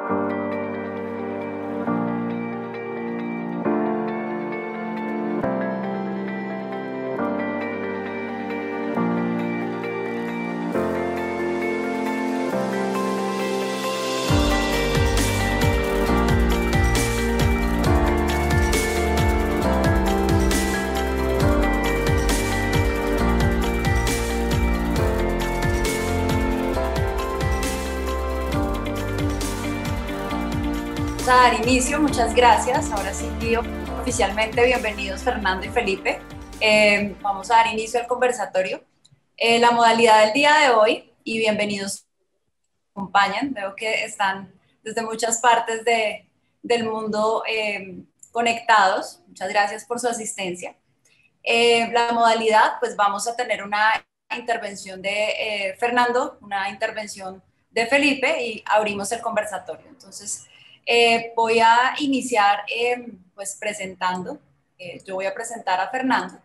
A dar inicio, muchas gracias. Ahora sí, oficialmente bienvenidos Fernando y Felipe. Vamos a dar inicio al conversatorio. La modalidad del día de hoy, y bienvenidos, acompañan. Veo que están desde muchas partes del mundo conectados. Muchas gracias por su asistencia. La modalidad, pues vamos a tener una intervención de Fernando, una intervención de Felipe y abrimos el conversatorio. Entonces, voy a iniciar pues presentando. Yo voy a presentar a Fernando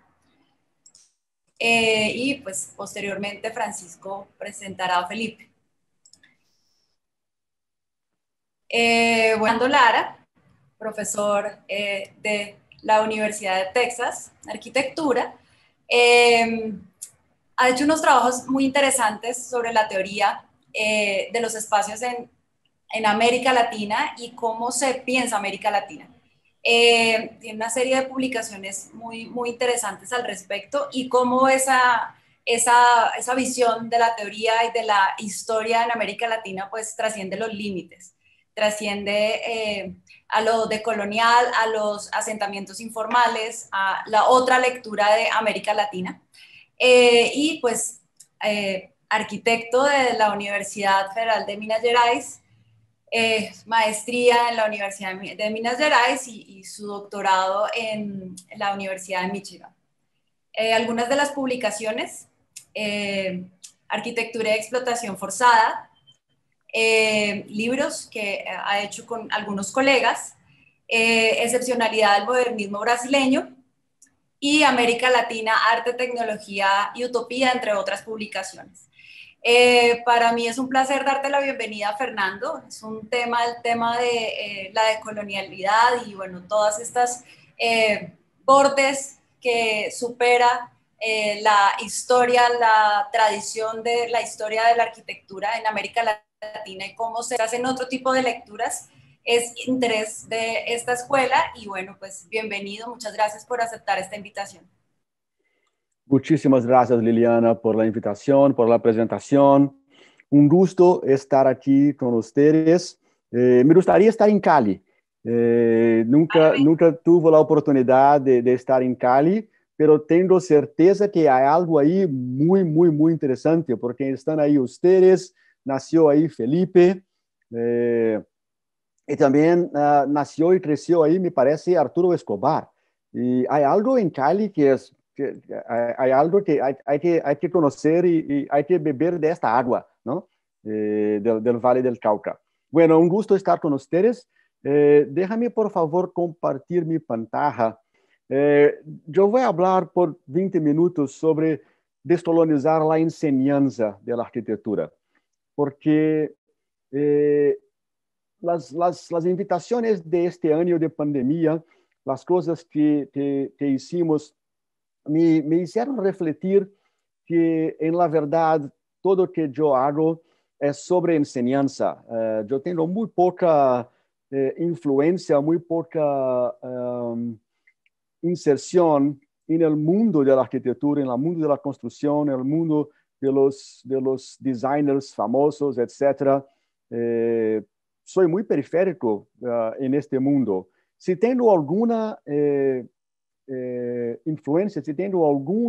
y pues posteriormente Francisco presentará a Felipe. Fernando Lara, profesor de la Universidad de Texas, arquitectura, ha hecho unos trabajos muy interesantes sobre la teoría de los espacios en América Latina y cómo se piensa América Latina. Tiene una serie de publicaciones muy interesantes al respecto y cómo esa visión de la teoría y de la historia en América Latina pues trasciende los límites, trasciende a lo decolonial, a los asentamientos informales, a la otra lectura de América Latina. Y pues arquitecto de la Universidad Federal de Minas Gerais, maestría en la Universidad de Minas Gerais y su doctorado en la Universidad de Michigan. Algunas de las publicaciones, Arquitectura y Explotación Forzada, libros que ha hecho con algunos colegas, Excepcionalidad del Modernismo Brasileño y América Latina, Arte, Tecnología y Utopía, entre otras publicaciones. Para mí es un placer darte la bienvenida, Fernando. Es un tema, el tema de la decolonialidad y bueno, todas estas bordes que supera la historia, la tradición de la historia de la arquitectura en América Latina y cómo se hacen otro tipo de lecturas. Es interés de esta escuela y bueno, pues bienvenido. Muchas gracias por aceptar esta invitación. Muchísimas gracias, Liliana, por la invitación, por la presentación. Un gusto estar aquí con ustedes. Me gustaría estar en Cali. Nunca tuve la oportunidad de estar en Cali, pero tengo certeza que hay algo ahí muy interesante, porque están ahí ustedes, nació ahí Felipe, y también nació y creció ahí, me parece, Arturo Escobar. Y hay algo en Cali que es... hay algo que hay que conocer y hay que beber de esta agua, ¿no? Del Valle del Cauca. Bueno, un gusto estar con ustedes. Déjame, por favor, compartir mi pantalla. Yo voy a hablar por 20 minutos sobre descolonizar la enseñanza de la arquitectura, porque las invitaciones de este año de pandemia, las cosas que hicimos, me hicieron refletir que, en la verdad, todo lo que yo hago es sobre enseñanza. Yo tengo muy poca influencia, muy poca inserción en el mundo de la arquitectura, en el mundo de la construcción, en el mundo de los designers famosos, etc. Soy muy periférico en este mundo. Si tengo alguna influencia, si tengo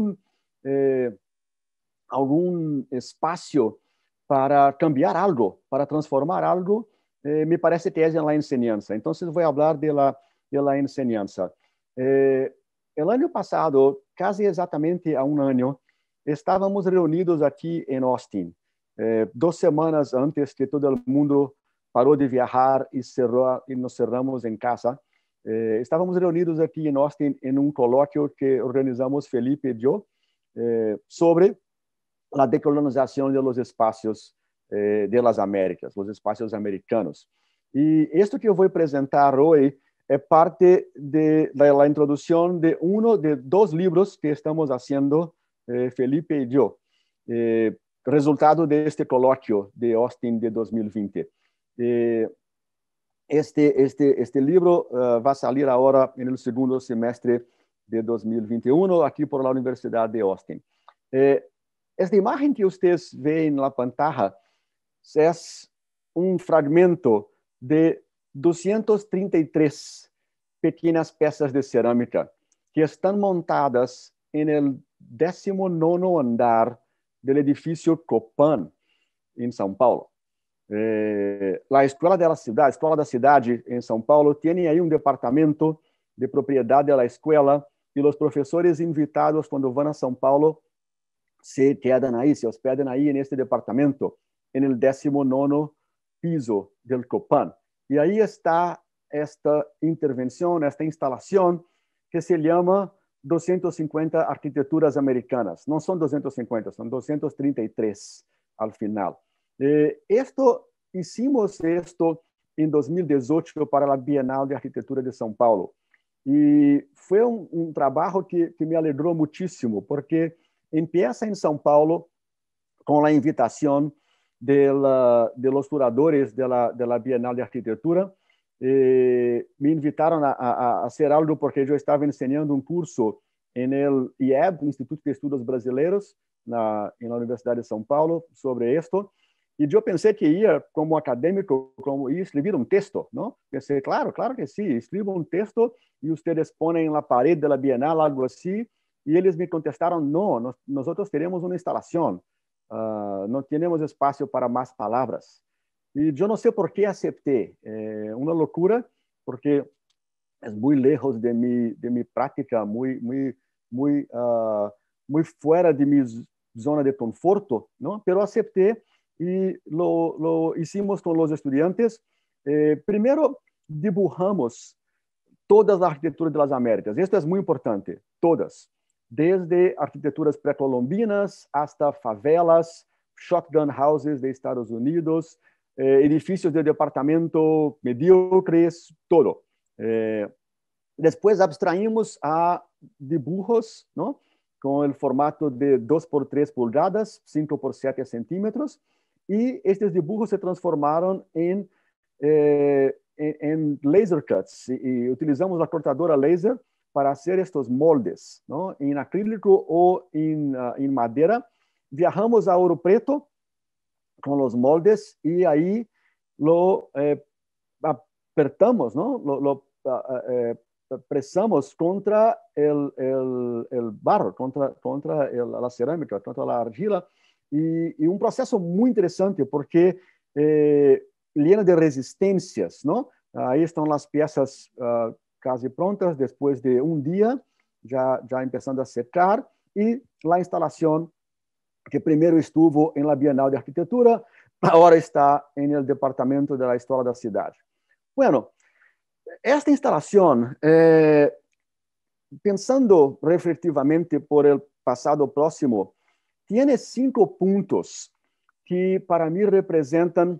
algún espacio para cambiar algo, para transformar algo, me parece que es en la enseñanza. Entonces voy a hablar de la enseñanza. El año pasado, casi exactamente a un año, estábamos reunidos aquí en Austin, 2 semanas antes que todo el mundo paró de viajar y nos cerramos en casa. Estávamos reunidos aqui em Austin em um colóquio que organizamos Felipe e eu sobre a decolonização de los espaços de las Américas, os espaços americanos. Y esto que yo voy a presentar hoy es parte de la introducción de uno de dos libros que estamos haciendo, Felipe y yo, resultado de este coloquio de Austin de 2020. Este libro va a salir ahora en el segundo semestre de 2021, aquí por la Universidad de Austin. Esta imagen que ustedes ven en la pantalla es un fragmento de 233 pequeñas piezas de cerámica que están montadas en el 19º andar del edificio Copan en São Paulo. La Escola da Cidade em São Paulo tem aí um departamento de propriedade da escola e os professores invitados, quando vão a São Paulo, se quedam aí, se hospedam aí neste departamento, no 19º piso del Copan. E aí está esta intervenção, esta instalação, que se chama 250 Arquiteturas Americanas. Não são 250, são 233 al final. Hicimos esto en 2018 para la Bienal de Arquitectura de São Paulo. Y fue un trabajo que me alegró muchísimo, porque empieza en São Paulo con la invitación de los curadores de la Bienal de Arquitectura. Me invitaron a hacer algo porque yo estaba enseñando un curso en el IEB, Instituto de Estudos Brasileiros, en la Universidad de São Paulo, sobre esto. E eu pensei que ia, como acadêmico, ia escrever um texto, não? Pensei, claro que sim, escrevo um texto e vocês põem na parede da Bienal, algo assim. E eles me contestaram, não, nós teremos uma instalação, não temos espaço para mais palavras. E eu não sei por que aceitei. É uma loucura, porque é muito lejos de minha prática, muito fora de minha zona de conforto, não? Mas aceitei. Y lo hicimos con los estudiantes. Primero, dibujamos todas las arquitecturas de las Américas. Esto es muy importante, todas. Desde arquitecturas precolombinas hasta favelas, shotgun houses de Estados Unidos, edificios de departamento mediocres, todo. Después abstraímos a dibujos, ¿no? Con el formato de 2 por 3 pulgadas, 5 por 7 centímetros. Y estos dibujos se transformaron en laser cuts. Y utilizamos la cortadora laser para hacer estos moldes, ¿no? En acrílico o en madera. Viajamos a Ouro Preto con los moldes y ahí lo apertamos, ¿no? Lo presamos contra el barro, contra la cerámica, contra la argila. Y un proceso muy interesante porque lleno de resistencias, ¿no? Ahí están las piezas casi prontas después de un día, ya empezando a secar, y la instalación que primero estuvo en la Bienal de Arquitectura, ahora está en el Departamento de la Escola da Cidade. Bueno, esta instalación, pensando reflexivamente por el pasado próximo, tiene 5 puntos que para mí representan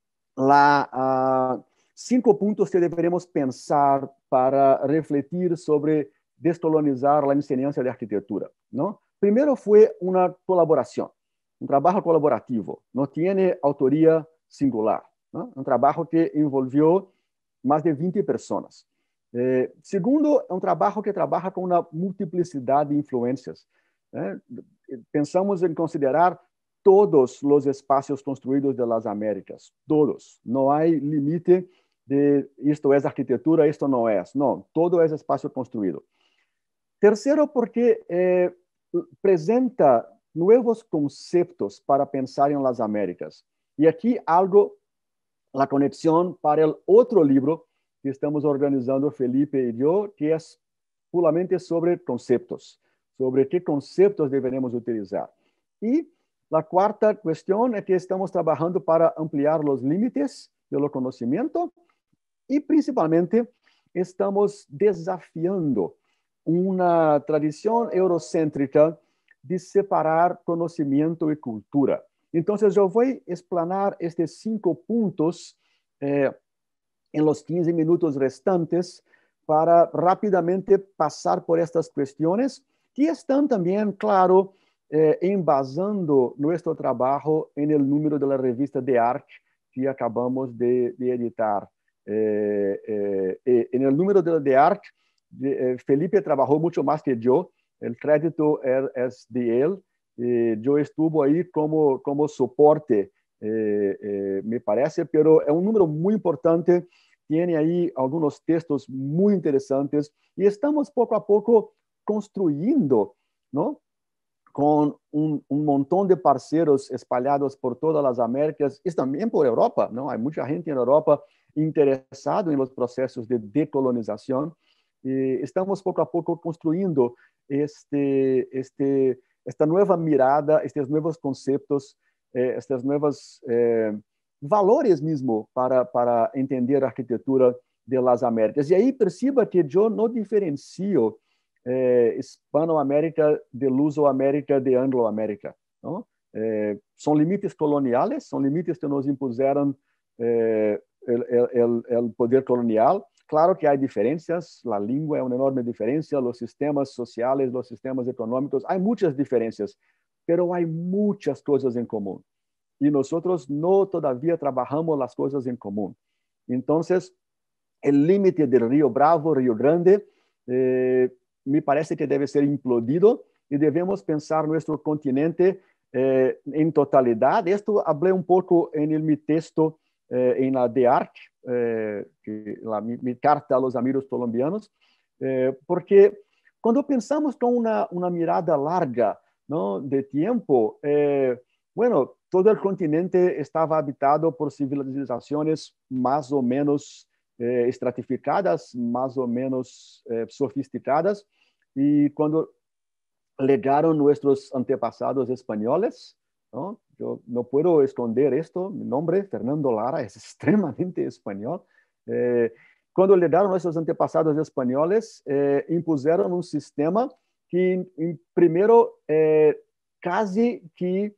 5 puntos que deberemos pensar para refletir sobre descolonizar la enseñanza de arquitectura, ¿no? Primero fue una colaboración, un trabajo colaborativo, no tiene autoría singular, ¿no? Un trabajo que envolvió más de 20 personas. Segundo, é um trabalho que trabalha com uma multiplicidade de influências. Pensamos em considerar todos os espaços construídos das Américas, todos. Não há limite de isto é arquitetura, isto não é. Não, todo é espaço construído. Terceiro, porque apresenta novos conceitos para pensar em las Américas. E aqui algo, a conexão para o outro livro que estamos organizando, Felipe e eu, que é puramente sobre conceitos, sobre que conceitos deveremos utilizar. E a quarta questão é que estamos trabalhando para ampliar os limites do conhecimento e, principalmente, estamos desafiando uma tradição eurocêntrica de separar conhecimento e cultura. Então, eu vou explanar estes 5 pontos en los 15 minutos restantes para rápidamente pasar por estas cuestiones que están también, claro, embasando nuestro trabajo en el número de la revista de arte que acabamos de editar. En el número de arte, Felipe trabajó mucho más que yo, el crédito es de él. Yo estuve ahí como soporte, me parece, pero es un número muy importante, tiene ahí algunos textos muy interesantes y estamos poco a poco construyendo, ¿no? Con un montón de parceros espalhados por todas las Américas y también por Europa, ¿no? Hay mucha gente en Europa interesada en los procesos de decolonización y estamos poco a poco construyendo esta nueva mirada, estos nuevos conceptos, estas nuevas valores mismo para entender a arquitectura de las Américas. Y ahí perciba que yo no diferencio Hispanoamérica de Lusoamérica de Angloamérica, ¿no? Son límites coloniales, son límites que nos impusieron el poder colonial. Claro que hay diferencias, la lengua es una enorme diferencia, los sistemas sociales, los sistemas económicos, hay muchas diferencias, pero hay muchas cosas en común. Y nosotros no todavía trabajamos las cosas en común. Entonces, el límite del Río Bravo, Río Grande, me parece que debe ser implodido y debemos pensar nuestro continente en totalidad. Esto hablé un poco en mi texto en la de arte, mi carta a los amigos colombianos, porque cuando pensamos con una mirada larga, ¿no?, de tiempo, bueno, todo el continente estaba habitado por civilizaciones más o menos estratificadas, más o menos sofisticadas, y cuando llegaron nuestros antepasados españoles, ¿no? Yo no puedo esconder esto, mi nombre, Fernando Lara, es extremadamente español. Cuando llegaron nuestros antepasados españoles, impusieron un sistema que primero casi que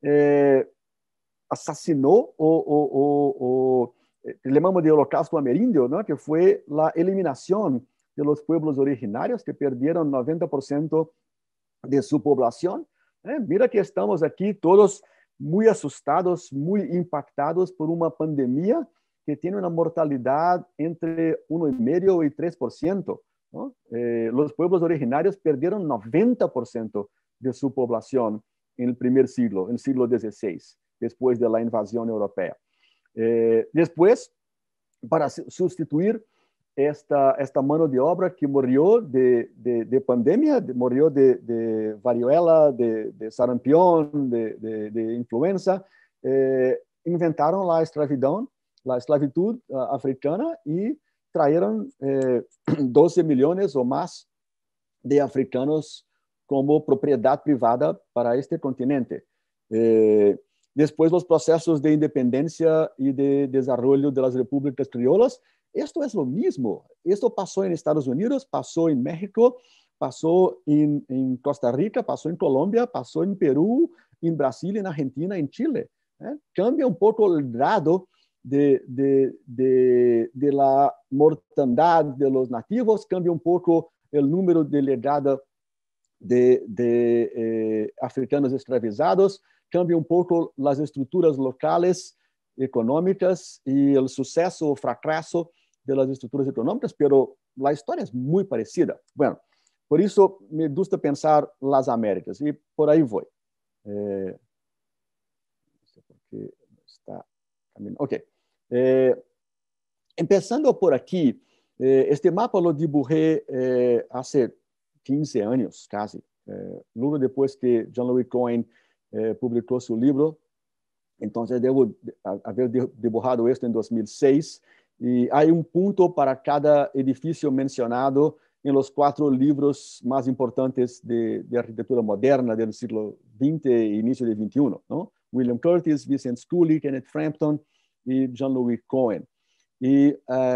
asesinó o le llamamos de holocausto ameríndio, ¿no?, que fue la eliminación de los pueblos originarios que perdieron 90% de su población. Mira que estamos aquí todos muy asustados, muy impactados por una pandemia que tiene una mortalidad entre 1,5% y 3%, ¿no? Los pueblos originarios perdieron 90% de su población en el primer siglo, en el siglo XVI, después de la invasión europea. Después, para sustituir esta mano de obra que murió de pandemia, murió de varíola, de sarampión, de influenza, inventaron la esclavitud africana y trajeron 12 millones o más de africanos como propiedad privada para este continente. Después los procesos de independencia y de desarrollo de las repúblicas criollas. Esto es lo mismo. Esto pasó en Estados Unidos, pasó en México, pasó en Costa Rica, pasó en Colombia, pasó en Perú, en Brasil, en Argentina, en Chile. Cambia un poco el grado de la mortandad de los nativos, cambia un poco el número de llegada de africanos esclavizados, cambia un poco las estructuras locales económicas y el suceso o fracaso de las estructuras económicas, pero la historia es muy parecida. Bueno, por eso me gusta pensar las Américas y por ahí voy. No sé por qué está caminando. Ok. Empezando por aquí, este mapa lo dibujé hace 15 años casi, luego después que Jean-Louis Cohen publicó su libro. Entonces debo haber dibujado esto en 2006 y hay un punto para cada edificio mencionado en los 4 libros más importantes de arquitectura moderna del siglo XX e inicio del XXI, ¿no? William Curtis, Vincent Scully, Kenneth Frampton y Jean-Louis Cohen. Y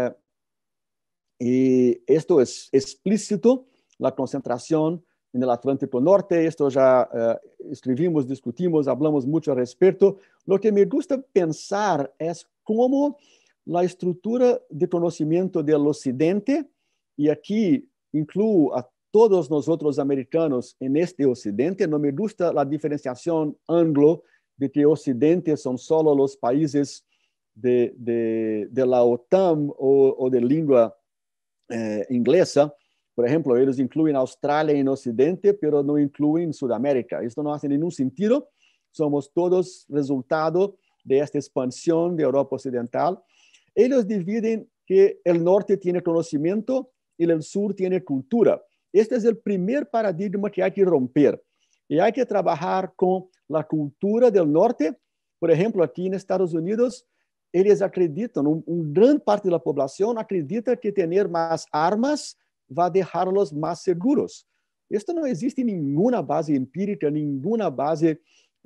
esto es explícito, la concentración en el Atlántico Norte. Esto ya escribimos, discutimos, hablamos mucho al respecto. Lo que me gusta pensar es cómo la estructura de conocimiento del occidente, y aquí incluyo a todos nosotros americanos en este occidente. No me gusta la diferenciación anglo de que occidente son solo los países de la OTAN o de lengua inglesa. Por ejemplo, ellos incluyen Australia en occidente, pero no incluyen Sudamérica. Esto no hace ningún sentido. Somos todos resultado de esta expansión de Europa Occidental. Ellos dividen que el norte tiene conocimiento y el sur tiene cultura. Este es el primer paradigma que hay que romper. Y hay que trabajar con la cultura del norte. Por ejemplo, aquí en Estados Unidos, ellos acreditan, gran parte de la población acredita que tener más armas va a dejarlos más seguros. Esto no existe ninguna base empírica, ninguna base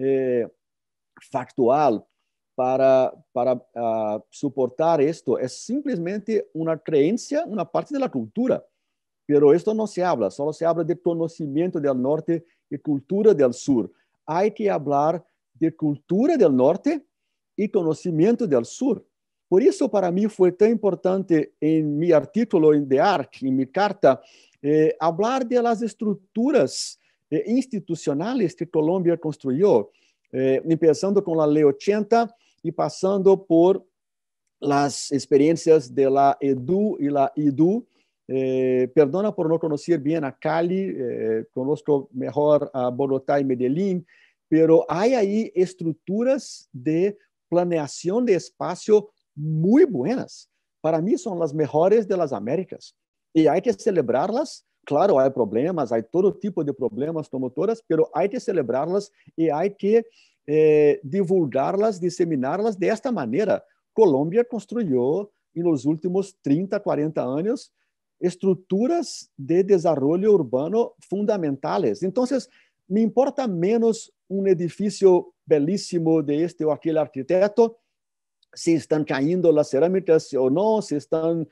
factual para soportar esto. Es simplemente una creencia, una parte de la cultura. Pero esto no se habla, solo se habla de conocimiento del norte y cultura del sur. Hay que hablar de cultura del norte y conocimiento del sur. Por eso para mí fue tan importante en mi artículo en The Arc, en mi carta, hablar de las estructuras institucionales que Colombia construyó, empezando con la Ley 80 y pasando por las experiencias de la EDU y la IDU. Perdona por no conocer bien a Cali, conozco mejor a Bogotá y Medellín, pero hay ahí estructuras de planeación de espacio muy buenas. Para mí son las mejores de las Américas y hay que celebrarlas. Claro, hay problemas, hay todo tipo de problemas como todas, pero hay que celebrarlas y hay que divulgarlas, diseminarlas de esta manera. Colombia construyó en los últimos 30, 40 años estructuras de desarrollo urbano fundamentales. Entonces, me importa menos un edificio bellísimo de este o aquel arquitecto, si están cayendo las cerámicas o no, si están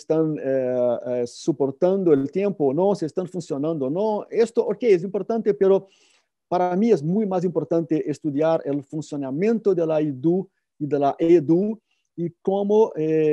soportando el tiempo o no, si están funcionando o no. Esto, ok, es importante, pero para mí es muy más importante estudiar el funcionamiento de la IDU y de la EDU y cómo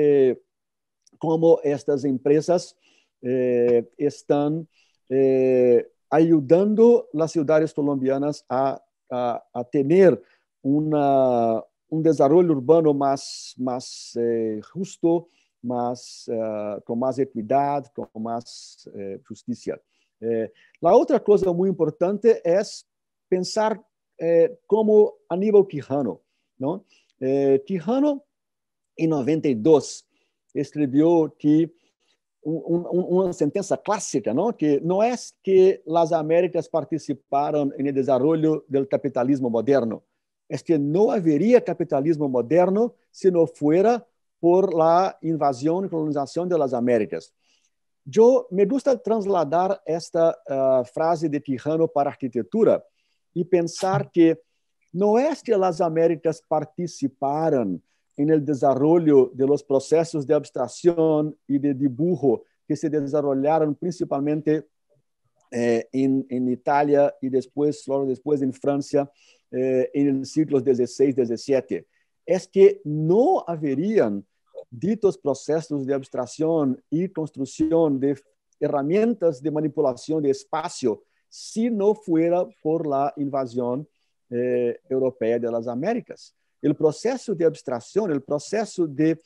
estas empresas están ayudando las ciudades colombianas a tener un desarrollo urbano más justo, con más equidad, con más justicia. La otra cosa muy importante es pensar como Aníbal Quijano, ¿no? Quijano, en 92, escribió que una sentencia clásica, ¿no? Que no es que las Américas participaron en el desarrollo del capitalismo moderno, es que no habría capitalismo moderno si no fuera por la invasión y colonización de las Américas. Yo me gusta trasladar esta frase de Quijano para arquitectura y pensar que no es que las Américas participaron en el desarrollo de los procesos de abstracción y de dibujo que se desarrollaron principalmente en Italia y luego después en Francia en el siglo XVI, XVII. Es que no habrían ditos procesos de abstracción y construcción de herramientas de manipulación de espacio si no fuera por la invasión europea de las Américas. El proceso de abstracción, el proceso de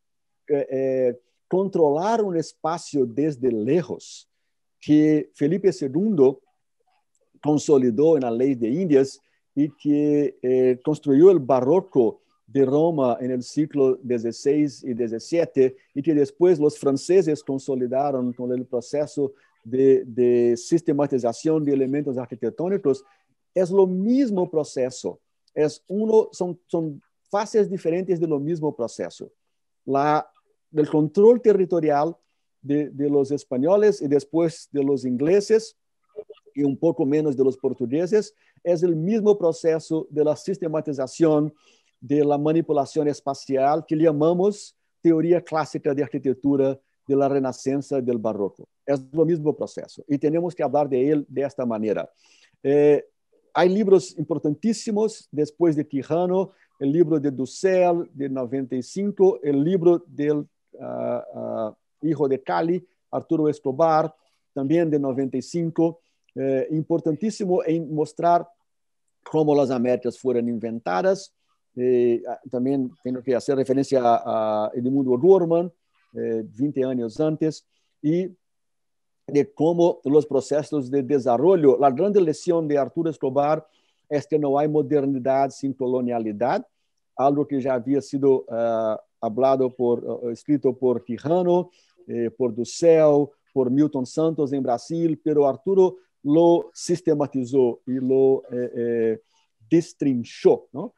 controlar un espacio desde lejos, que Felipe II consolidó en la Ley de Indias y que construyó el barroco de Roma en el siglo XVI y XVII, y que después los franceses consolidaron con el proceso de sistematización de elementos arquitectónicos, es lo mismo proceso. Son fases diferentes de lo mismo proceso. El control territorial de los españoles y después de los ingleses y un poco menos de los portugueses es el mismo proceso de la sistematización de la manipulación espacial que llamamos teoría clásica de arquitectura de la Renascença del Barroco. Es lo mismo proceso y tenemos que hablar de él de esta manera. Hay libros importantísimos después de Quijano el libro de Dussel, de 95, el libro del hijo de Cali, Arturo Escobar, también de 95, importantísimo en mostrar cómo las Américas fueron inventadas. También tengo que hacer referencia a Edmundo Gorman, 20 años antes, y de cómo los procesos de desarrollo, la grande lección de Arturo Escobar es que no hay modernidad sin colonialidad, algo que ya había sido hablado escrito por Quijano, por Dussel, por Milton Santos en Brasil, pero Arturo lo sistematizó y lo destrinchó, ¿no?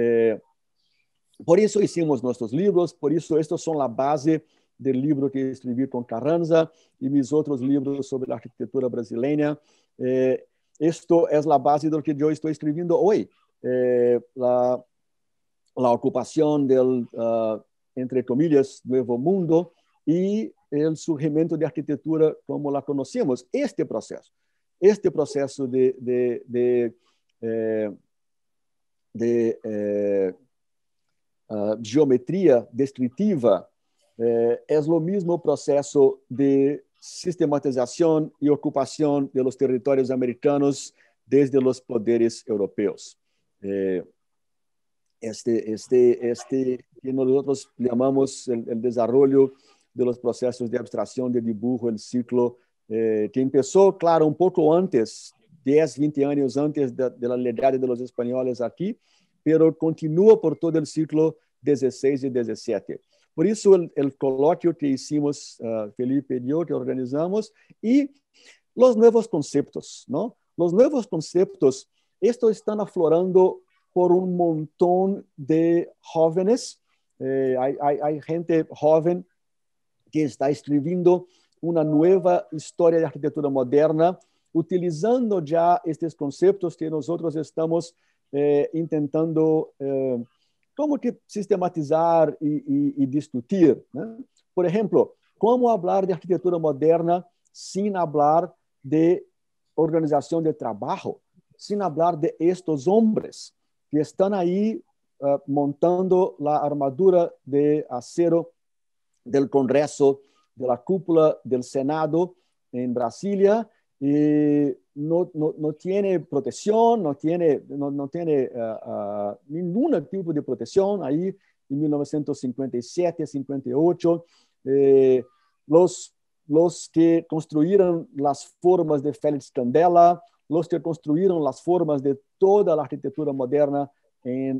Por eso hicimos nuestros libros, por eso estos son la base del libro que escribí con Carranza y mis otros libros sobre la arquitectura brasileña. Esto es la base de lo que yo estoy escribiendo hoy. La ocupación del, entre comillas, nuevo mundo y el surgimiento de arquitectura como la conocemos. Este proceso de geometría descriptiva es lo mismo proceso de sistematización y ocupación de los territorios americanos desde los poderes europeos. Que nosotros llamamos el desarrollo de los procesos de abstracción de dibujo, el ciclo, que empezó, claro, un poco antes, 10, 20 años antes de la llegada de los españoles aquí, pero continúa por todo el ciclo 16 y 17. Por eso el coloquio que hicimos, Felipe y yo, que organizamos, y los nuevos conceptos, ¿no? Los nuevos conceptos, estos están aflorando por un montón de jóvenes. Hay gente joven que está escribiendo una nueva historia de arquitectura moderna, utilizando ya estos conceptos que nosotros estamos intentando como que sistematizar y discutir, ¿no? Por ejemplo, ¿cómo hablar de arquitectura moderna sin hablar de organización de trabajo, sin hablar de estos hombres que están ahí montando la armadura de acero del Congreso, de la cúpula del Senado en Brasilia, y no tiene protección, no tiene ningún tipo de protección ahí en 1957, 58. Los que construyeron las formas de Félix Candela, los que construyeron las formas de toda la arquitectura moderna en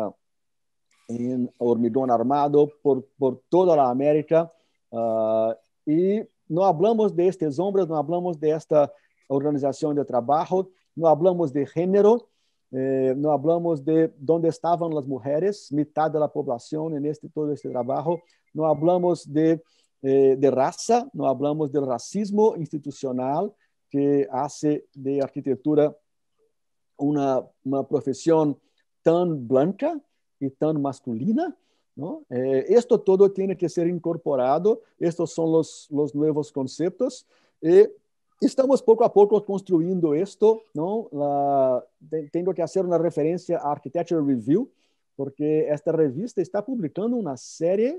hormigón armado por toda la América. Y no hablamos de estos hombres, no hablamos de esta organización de trabajo, no hablamos de género, no hablamos de dónde estaban las mujeres, mitad de la población en todo este trabajo, no hablamos de raza, no hablamos del racismo institucional que hace de arquitectura una profesión tan blanca y tan masculina, ¿no? Esto todo tiene que ser incorporado. Estos son los nuevos conceptos. Estamos poco a poco construyendo esto, ¿no? Tengo que hacer una referencia a Architecture Review, porque esta revista está publicando una serie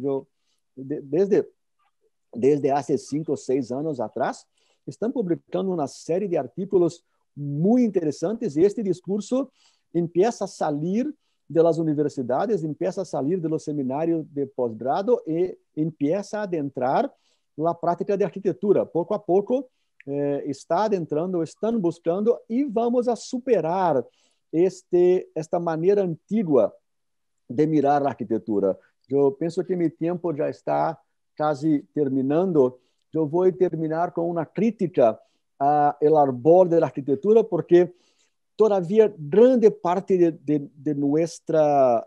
desde hace 5 o 6 años atrás. Están publicando una serie de artículos muy interesantes y este discurso empieza a salir de las universidades, empieza a salir de los seminarios de posgrado y empieza a adentrar la práctica de arquitectura. Poco a poco está adentrando, están buscando y vamos a superar esta manera antigua de mirar la arquitectura. Yo pienso que mi tiempo ya está casi terminando. Yo voy a terminar con una crítica al arbor de la arquitectura porque todavía grande parte de nuestra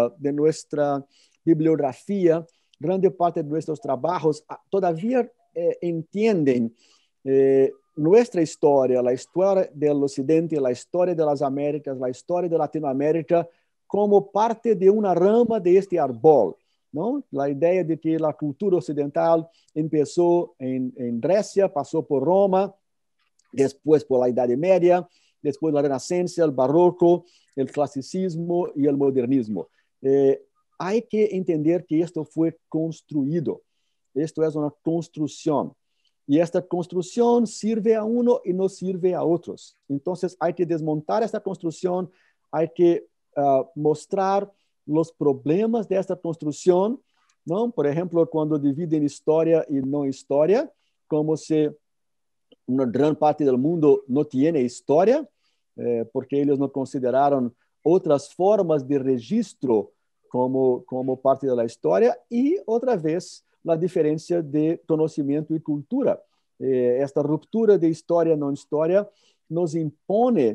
bibliografía, grande parte de nuestros trabajos todavía entienden nuestra historia, la historia del Occidente, la historia de las Américas, la historia de Latinoamérica, como parte de una rama de este árbol, ¿no? La idea de que la cultura occidental empezó en Grecia, pasó por Roma, después por la Edad Media, después la Renacencia, el Barroco, el Clasicismo y el Modernismo. Hay que entender que esto fue construido. Esto es una construcción. Y esta construcción sirve a uno y no sirve a otros. Entonces hay que desmontar esta construcción, hay que mostrar los problemas de esta construcción, ¿no? Por ejemplo, cuando dividen historia y no historia, como si una gran parte del mundo no tiene historia, porque ellos no consideraron otras formas de registro como parte de la historia, y otra vez la diferencia de conocimiento y cultura. Esta ruptura de historia no historia nos impone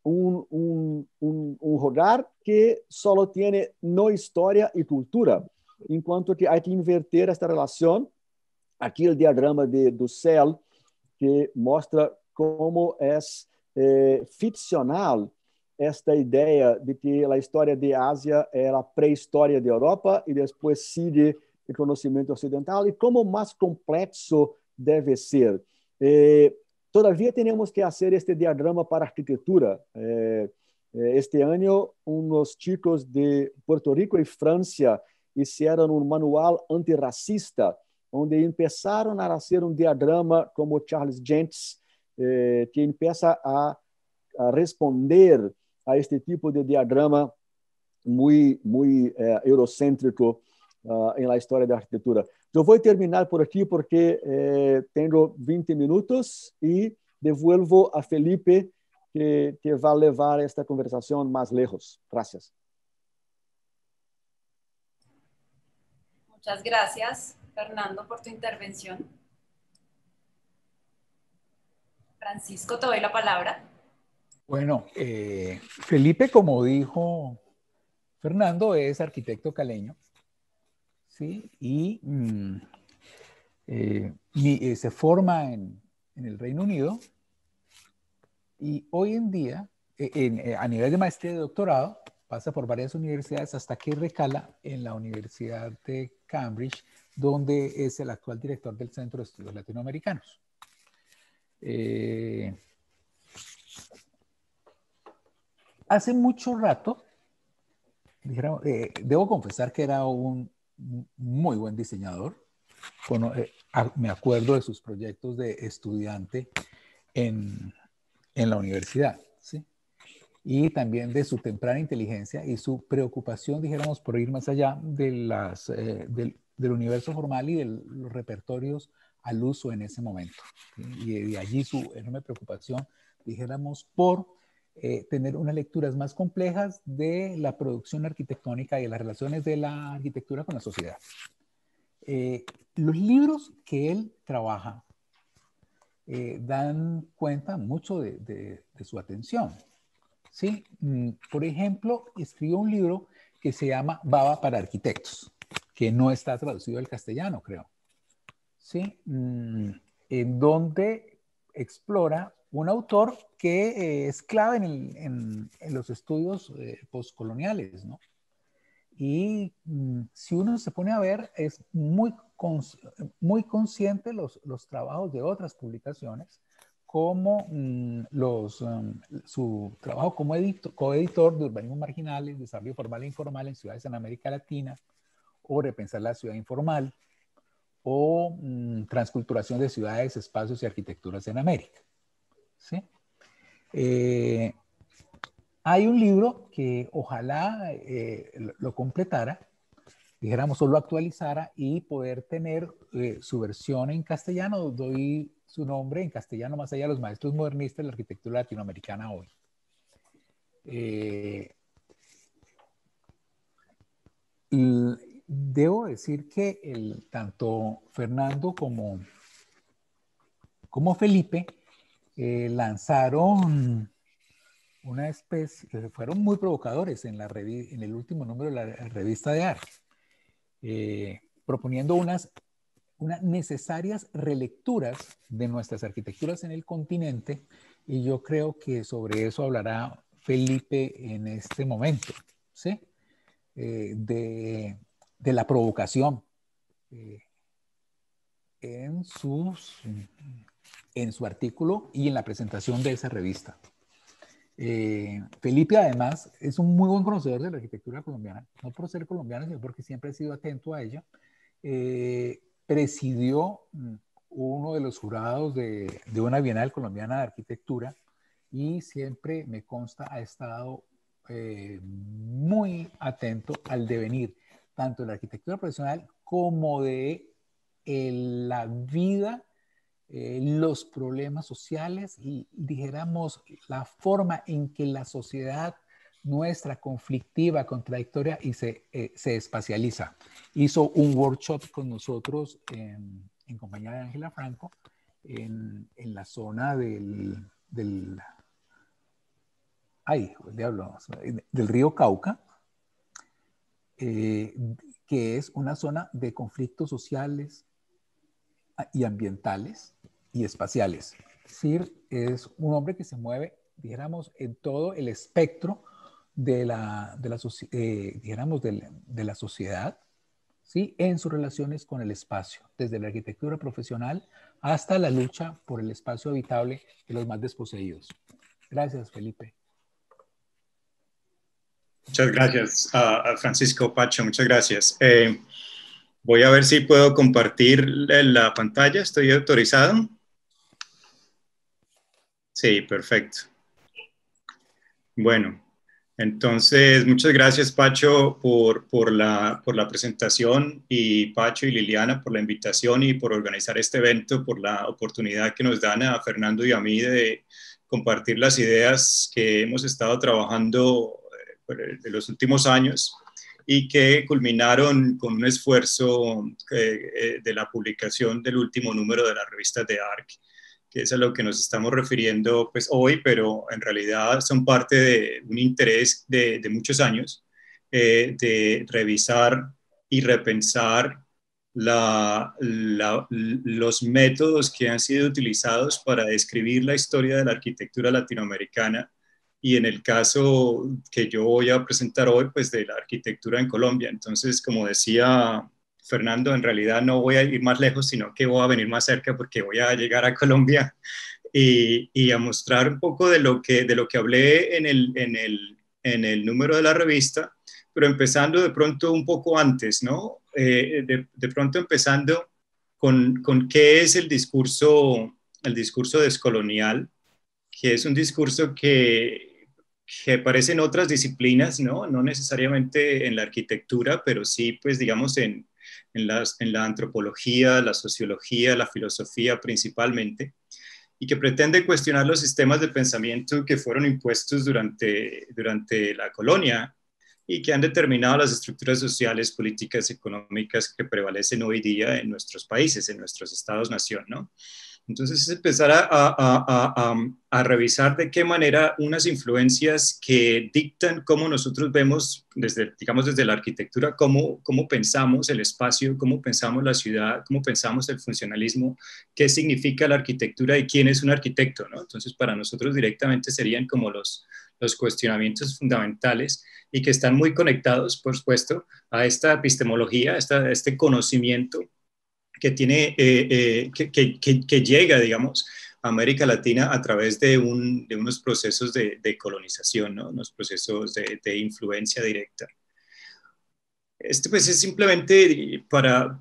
un hogar que solo tiene no historia y cultura, en cuanto que hay que invertir esta relación. Aquí el diagrama de Dussel, que mostra cómo es ficcional esta idea de que la historia de Asia é a pré-história de Europa e depois sigue o conhecimento ocidental, e como mais complexo deve ser. Todavía temos que fazer este diagrama para arquitetura. Este ano, uns chicos de Puerto Rico e França fizeram um manual antirracista, onde começaram a fazer um diagrama como Charles Gentz, que começa a responder a este tipo de diagrama muy eurocéntrico en la historia de la arquitectura. Yo voy a terminar por aquí porque tengo 20 minutos y devuelvo a Felipe, que va a llevar esta conversación más lejos. Gracias. Muchas gracias, Fernando, por tu intervención. Francisco, te doy la palabra. Bueno, Felipe, como dijo Fernando, es arquitecto caleño, ¿sí? Y se forma en el Reino Unido, y hoy en día, a nivel de maestría y doctorado, pasa por varias universidades hasta que recala en la Universidad de Cambridge, donde es el actual director del Centro de Estudios Latinoamericanos. Hace mucho rato, debo confesar que era un muy buen diseñador. Me acuerdo de sus proyectos de estudiante en la universidad, ¿sí? Y también de su temprana inteligencia y su preocupación, dijéramos, por ir más allá de del universo formal y de los repertorios al uso en ese momento, ¿sí? Y de allí su enorme preocupación, dijéramos, por tener unas lecturas más complejas de la producción arquitectónica y de las relaciones de la arquitectura con la sociedad. Los libros que él trabaja dan cuenta mucho de su atención, ¿sí? Por ejemplo, escribió un libro que se llama Baba para Arquitectos, que no está traducido al castellano, creo, ¿sí? En donde explora un autor que es clave en los estudios postcoloniales, ¿no? Y si uno se pone a ver, es muy consciente los trabajos de otras publicaciones, como su trabajo como coeditor de Urbanismo Marginales, Desarrollo Formal e Informal en Ciudades en América Latina, o Repensar la Ciudad Informal, o Transculturación de Ciudades, Espacios y Arquitecturas en América, ¿sí? Hay un libro que ojalá lo completara, dijéramos, o lo actualizara y poder tener su versión en castellano. Doy su nombre en castellano, Más allá de los maestros modernistas de la arquitectura latinoamericana hoy. Debo decir que tanto Fernando como Felipe lanzaron una especie, fueron muy provocadores en el último número de la revista de arte, proponiendo unas necesarias relecturas de nuestras arquitecturas en el continente, y yo creo que sobre eso hablará Felipe en este momento, ¿sí? De la provocación en su artículo y en la presentación de esa revista. Felipe además es un muy buen conocedor de la arquitectura colombiana, no por ser colombiano, sino porque siempre ha sido atento a ella. Presidió uno de los jurados de una Bienal Colombiana de Arquitectura y siempre, me consta, ha estado muy atento al devenir tanto de la arquitectura profesional como de la vida, los problemas sociales y, dijéramos, la forma en que la sociedad nuestra, conflictiva, contradictoria, y se espacializa. Hizo un workshop con nosotros en compañía de Ángela Franco en la zona del río Cauca, que es una zona de conflictos sociales y ambientales y espaciales. Es decir, es un hombre que se mueve, dijéramos, en todo el espectro de la sociedad, ¿sí? En sus relaciones con el espacio, desde la arquitectura profesional hasta la lucha por el espacio habitable de los más desposeídos. Gracias, Felipe. Muchas gracias, Francisco, Pacho, muchas gracias. Voy a ver si puedo compartir la pantalla. ¿Estoy autorizado? Sí, perfecto. Bueno, entonces, muchas gracias, Pacho, por la presentación, y Pacho y Liliana por la invitación y por organizar este evento, por la oportunidad que nos dan a Fernando y a mí de compartir las ideas que hemos estado trabajando de los últimos años y que culminaron con un esfuerzo de la publicación del último número de la revista The Arc, que es a lo que nos estamos refiriendo pues, hoy, pero en realidad son parte de un interés de muchos años, de revisar y repensar los métodos que han sido utilizados para describir la historia de la arquitectura latinoamericana, y en el caso que yo voy a presentar hoy, pues de la arquitectura en Colombia. Entonces, como decía Fernando, en realidad no voy a ir más lejos, sino que voy a venir más cerca porque voy a llegar a Colombia y a mostrar un poco de lo que hablé en el número de la revista, pero empezando de pronto un poco antes, ¿no? De pronto empezando con qué es el discurso descolonial, que es un discurso que aparece en otras disciplinas, ¿no? No necesariamente en la arquitectura, pero sí, pues digamos, en la antropología, la sociología, la filosofía principalmente, y que pretende cuestionar los sistemas de pensamiento que fueron impuestos durante la colonia y que han determinado las estructuras sociales, políticas, económicas que prevalecen hoy día en nuestros países, en nuestros estados-nación, ¿no? Entonces es empezar a revisar de qué manera unas influencias que dictan cómo nosotros vemos, desde la arquitectura, cómo pensamos el espacio, cómo pensamos la ciudad, cómo pensamos el funcionalismo, qué significa la arquitectura y quién es un arquitecto, ¿no? Entonces para nosotros directamente serían como los cuestionamientos fundamentales, y que están muy conectados, por supuesto, a esta epistemología, a este conocimiento que tiene, que llega, digamos, a América Latina a través de unos procesos de colonización, ¿no? Unos procesos de influencia directa. Esto pues es simplemente para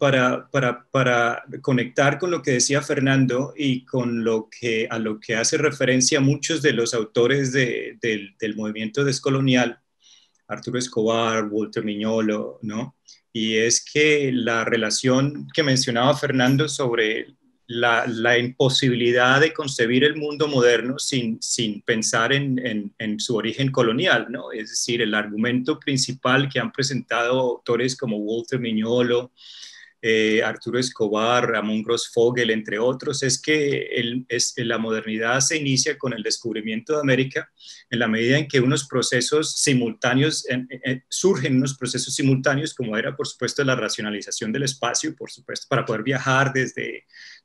conectar con lo que decía Fernando y con a lo que hace referencia muchos de los autores del movimiento descolonial, Arturo Escobar, Walter Mignolo, ¿no? Y es que la relación que mencionaba Fernando sobre la imposibilidad de concebir el mundo moderno sin pensar en su origen colonial, ¿no? Es decir, el argumento principal que han presentado autores como Walter Mignolo, Arturo Escobar, Ramón Grossfogel, entre otros, es que la modernidad se inicia con el descubrimiento de América, en la medida en que unos procesos simultáneos, surgen unos procesos simultáneos, como era, por supuesto, la racionalización del espacio, por supuesto, para poder viajar desde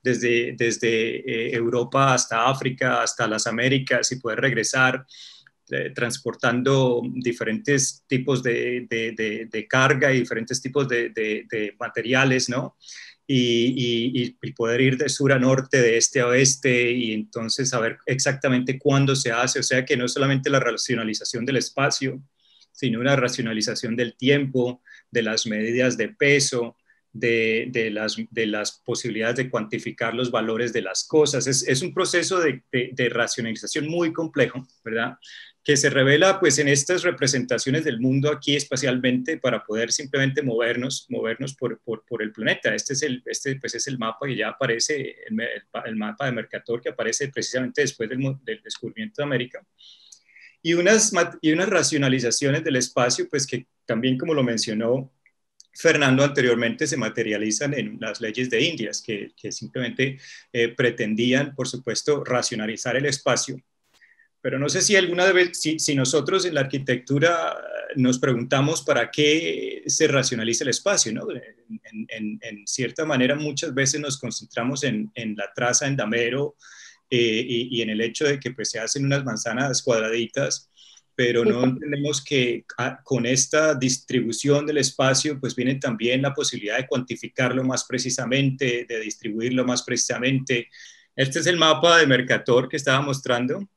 Europa hasta África, hasta las Américas, y poder regresar, transportando diferentes tipos de carga y diferentes tipos de materiales, ¿no? y poder ir de sur a norte, de este a oeste, y entonces saber exactamente cuándo se hace. O sea que no solamente la racionalización del espacio, sino una racionalización del tiempo, de las medidas de peso, de las posibilidades de cuantificar los valores de las cosas. Es un proceso de racionalización muy complejo, ¿verdad? Que se revela pues en estas representaciones del mundo aquí especialmente para poder simplemente movernos por el planeta. Pues es el mapa que ya aparece, el mapa de Mercator que aparece precisamente después del descubrimiento de América. Y unas racionalizaciones del espacio, pues que también, como lo mencionó Fernando anteriormente, se materializan en las leyes de Indias, que simplemente pretendían, por supuesto, racionalizar el espacio. Pero no sé si alguna vez, si nosotros en la arquitectura nos preguntamos para qué se racionaliza el espacio, ¿no? En cierta manera, muchas veces nos concentramos en la traza en damero y en el hecho de que pues, se hacen unas manzanas cuadraditas, pero no entendemos que con esta distribución del espacio pues viene también la posibilidad de cuantificarlo más precisamente, de distribuirlo más precisamente. Este es el mapa de Mercator que estaba mostrando.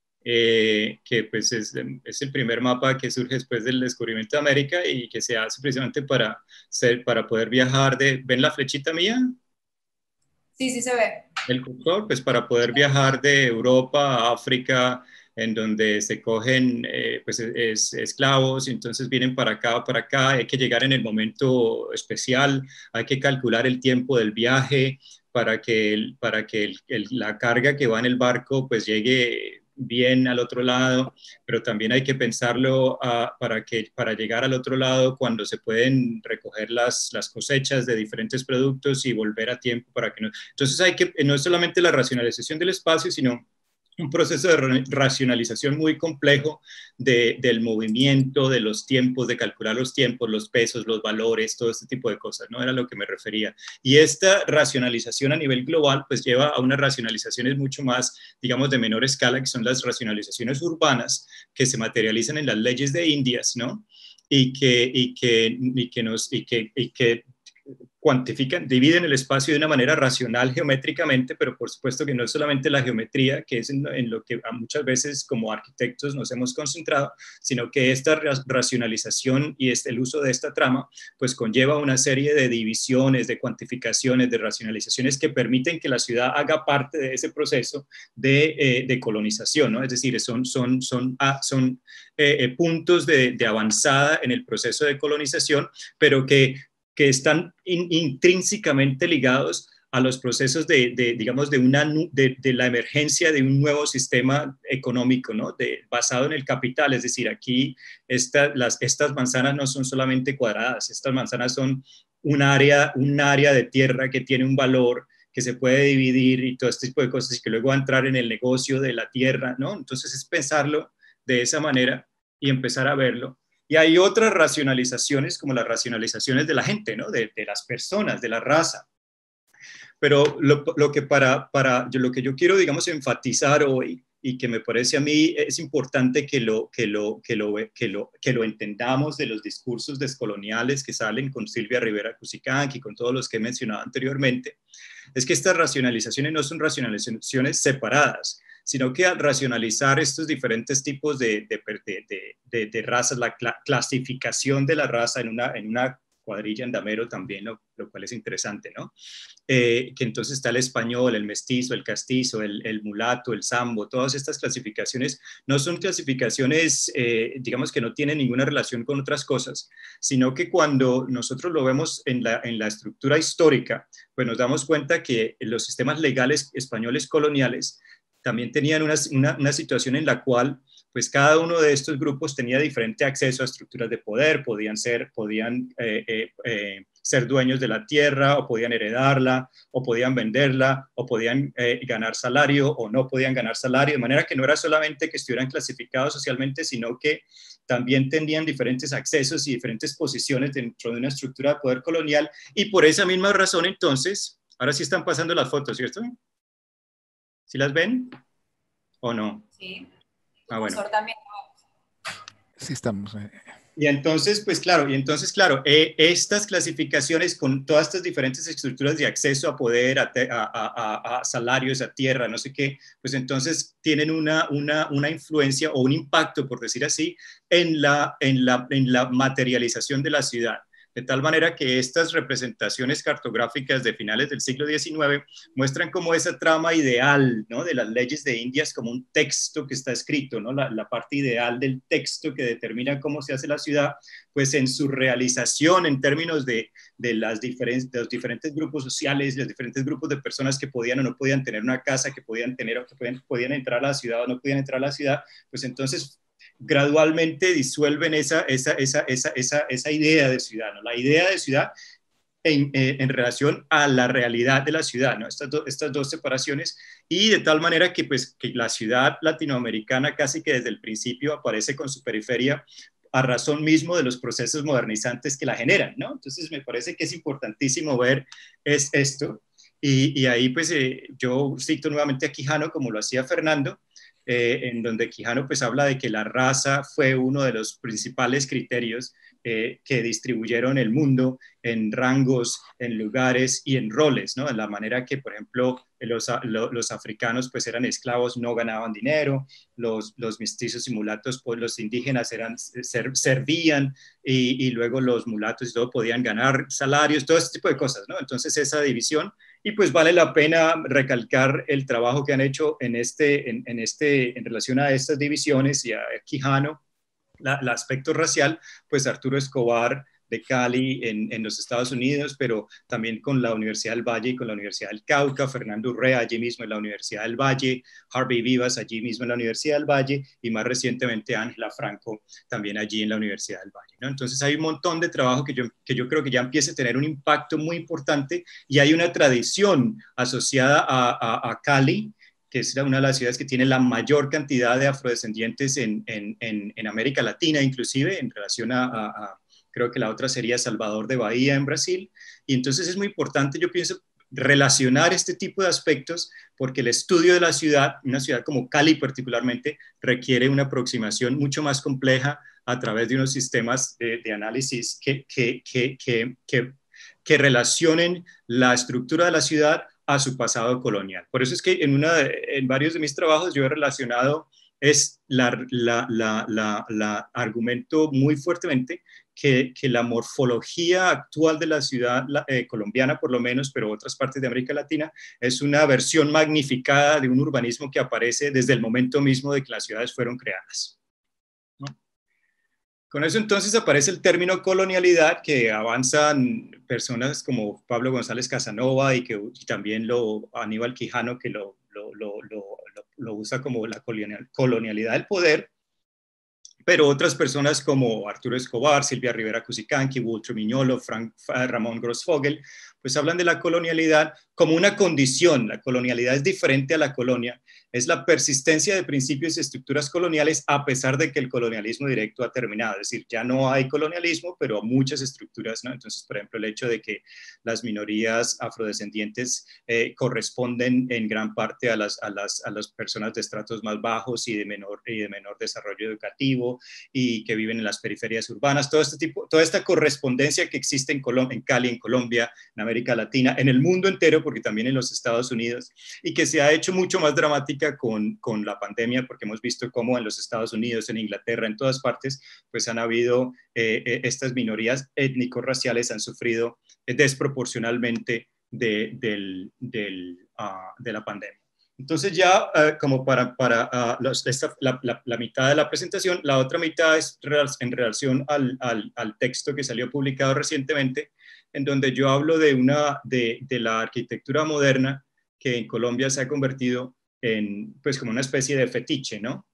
Que pues es el primer mapa que surge después del descubrimiento de América y que se hace precisamente para poder viajar ¿ven la flechita mía? Sí, sí se ve. El cursor, pues para poder viajar de Europa a África, en donde se cogen pues esclavos, y entonces vienen para acá o para acá, hay que llegar en el momento especial, hay que calcular el tiempo del viaje para que la carga que va en el barco pues llegue bien al otro lado, pero también hay que pensarlo para llegar al otro lado cuando se pueden recoger las cosechas de diferentes productos y volver a tiempo para que no. Entonces no es solamente la racionalización del espacio, sino un proceso de racionalización muy complejo del movimiento, de los tiempos, de calcular los tiempos, los pesos, los valores, todo este tipo de cosas, ¿no? Era a lo que me refería. Y esta racionalización a nivel global, pues lleva a unas racionalizaciones mucho más, digamos, de menor escala, que son las racionalizaciones urbanas, que se materializan en las leyes de Indias, ¿no? Y que cuantifican, dividen el espacio de una manera racional geométricamente, pero por supuesto que no es solamente la geometría, que es en lo que muchas veces como arquitectos nos hemos concentrado, sino que esta racionalización y el uso de esta trama, pues conlleva una serie de divisiones, de cuantificaciones, de racionalizaciones que permiten que la ciudad haga parte de ese proceso de colonización, ¿no? Es decir, son puntos de avanzada en el proceso de colonización, pero que están intrínsecamente ligados a los procesos digamos, de la emergencia de un nuevo sistema económico, ¿no? Basado en el capital. Es decir, aquí estas manzanas no son solamente cuadradas, estas manzanas son un área de tierra que tiene un valor, que se puede dividir y todo este tipo de cosas, y que luego va a entrar en el negocio de la tierra, ¿no? Entonces es pensarlo de esa manera y empezar a verlo. Y hay otras racionalizaciones, como las racionalizaciones de la gente, ¿no? De las personas, de la raza. Pero lo que yo quiero, digamos, enfatizar hoy, y que me parece a mí es importante que lo entendamos de los discursos descoloniales que salen con Silvia Rivera Cusicanqui y con todos los que he mencionado anteriormente, es que estas racionalizaciones no son racionalizaciones separadas, sino que al racionalizar estos diferentes tipos de razas, la clasificación de la raza en una cuadrilla en damero también, lo cual es interesante, ¿no? Que entonces está el español, el mestizo, el castizo, el mulato, el sambo, todas estas clasificaciones no son clasificaciones, digamos, que no tienen ninguna relación con otras cosas, sino que cuando nosotros lo vemos en la estructura histórica, pues nos damos cuenta que los sistemas legales españoles coloniales también tenían una situación en la cual pues cada uno de estos grupos tenía diferente acceso a estructuras de poder, podían ser dueños de la tierra, o podían heredarla, o podían venderla, o podían ganar salario, o no podían ganar salario, de manera que no era solamente que estuvieran clasificados socialmente, sino que también tenían diferentes accesos y diferentes posiciones dentro de una estructura de poder colonial, y por esa misma razón entonces, ahora sí están pasando las fotos, ¿cierto? ¿Sí las ven o no? Sí. Ah, bueno. También. Sí, estamos. Y entonces, pues claro, estas clasificaciones con todas estas diferentes estructuras de acceso a poder, a salarios, a tierra, no sé qué, pues entonces tienen una influencia o un impacto, por decir así, en la materialización de la ciudad. De tal manera que estas representaciones cartográficas de finales del siglo XIX muestran como esa trama ideal, ¿no?, de las leyes de Indias como un texto que está escrito, ¿no?, la parte ideal del texto que determina cómo se hace la ciudad, pues en su realización en términos de los diferentes grupos sociales, los diferentes grupos de personas que podían o no podían tener una casa, que podían tener o que podían entrar a la ciudad o no podían entrar a la ciudad, pues entonces gradualmente disuelven esa idea de ciudad, ¿no? La idea de ciudad en relación a la realidad de la ciudad, ¿no? Estas dos separaciones, y de tal manera que, pues, que la ciudad latinoamericana casi que desde el principio aparece con su periferia a razón mismo de los procesos modernizantes que la generan, ¿no? Entonces me parece que es importantísimo ver esto, y ahí pues yo cito nuevamente a Quijano como lo hacía Fernando, en donde Quijano pues habla de que la raza fue uno de los principales criterios que distribuyeron el mundo en rangos, en lugares y en roles, ¿no? En la manera que, por ejemplo, los africanos pues eran esclavos, no ganaban dinero, los mestizos y mulatos, pues los indígenas servían, y luego los mulatos y todo podían ganar salarios, todo este tipo de cosas, ¿no? Entonces esa división, y pues vale la pena recalcar el trabajo que han hecho en relación a estas divisiones y a Quijano, el aspecto racial, pues Arturo Escobar de Cali en los Estados Unidos, pero también con la Universidad del Valle y con la Universidad del Cauca, Fernando Urrea allí mismo en la Universidad del Valle, Harvey Vivas allí mismo en la Universidad del Valle, y más recientemente Ángela Franco también allí en la Universidad del Valle, ¿no? Entonces hay un montón de trabajo que yo creo que ya empieza a tener un impacto muy importante, y hay una tradición asociada a Cali, que es una de las ciudades que tiene la mayor cantidad de afrodescendientes en América Latina, inclusive en relación creo que la otra sería Salvador de Bahía en Brasil. Y entonces es muy importante, yo pienso, relacionar este tipo de aspectos, porque el estudio de la ciudad, una ciudad como Cali particularmente, requiere una aproximación mucho más compleja a través de unos sistemas de análisis que relacionen la estructura de la ciudad a su pasado colonial. Por eso es que en varios de mis trabajos yo he relacionado argumento muy fuertemente que la morfología actual de la ciudad colombiana, por lo menos, pero otras partes de América Latina, es una versión magnificada de un urbanismo que aparece desde el momento mismo de que las ciudades fueron creadas, ¿no? Con eso entonces aparece el término colonialidad, que avanzan personas como Pablo González Casanova y también Aníbal Quijano, que lo usa como la colonialidad del poder, pero otras personas como Arturo Escobar, Silvia Rivera Cusicanqui, Walter Miñolo, Ramón Grossfogel, pues hablan de la colonialidad como una condición. La colonialidad es diferente a la colonia, es la persistencia de principios y estructuras coloniales a pesar de que el colonialismo directo ha terminado. Es decir, ya no hay colonialismo, pero muchas estructuras, ¿no? Entonces, por ejemplo, el hecho de que las minorías afrodescendientes corresponden en gran parte a las personas de estratos más bajos y de menor desarrollo educativo, y que viven en las periferias urbanas, toda esta correspondencia que existe en Cali, en Colombia, en América Latina, en el mundo entero, porque también en los Estados Unidos, y que se ha hecho mucho más dramática con la pandemia, porque hemos visto cómo en los Estados Unidos, en Inglaterra, en todas partes, pues han habido estas minorías étnico-raciales han sufrido desproporcionalmente de la pandemia. Entonces ya como para la mitad de la presentación, la otra mitad es en relación al texto que salió publicado recientemente, en donde yo hablo de la arquitectura moderna que en Colombia se ha convertido pues como una especie de fetiche, ¿no?